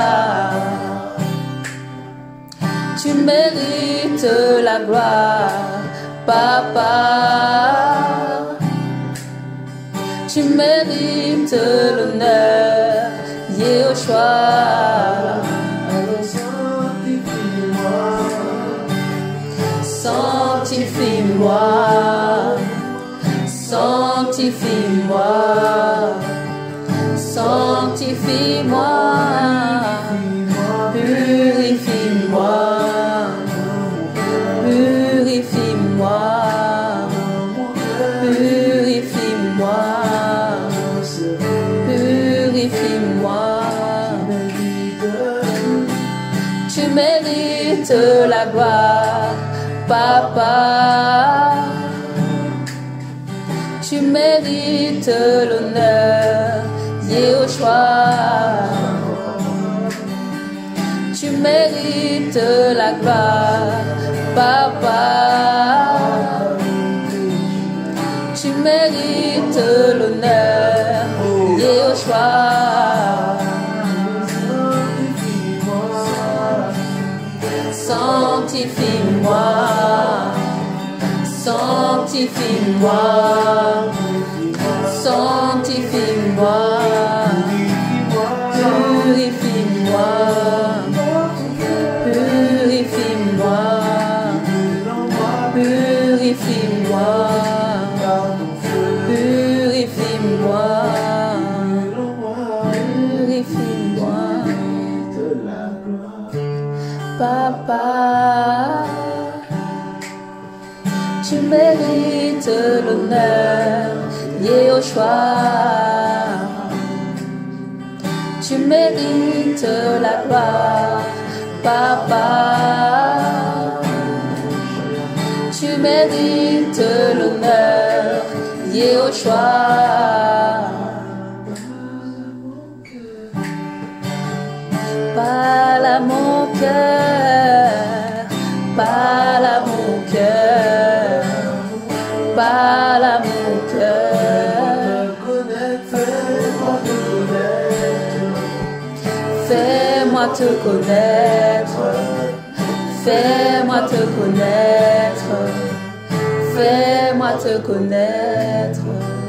Tu mérites la gloire, Papa. Tu mérites l'honneur, Yehoshua. Sanctifie-moi, sanctifie-moi, sanctifie-moi, purifie-moi, purifie-moi, purifie-moi, purifie-moi. Tu mérites la gloire, Papa. Tu mérites l'honneur, Yehoshua. Tu mérites la gloire, Papa. Tu mérites l'honneur, Yehoshua. Sanctifie-moi, sanctifie-moi, sanctifie-moi, purifie-moi, purifie-moi, purifie-moi, purifie-moi, purifie-moi. Papa, tu mérites l'honneur, Yehoshua. Tu mérites la gloire, Papa. Tu mérites l'honneur, Yehoshua. Par l'amour cœur, parle à mon cœur, parle à mon cœur. Fais-moi te connaître, fais-moi te connaître, fais-moi te connaître.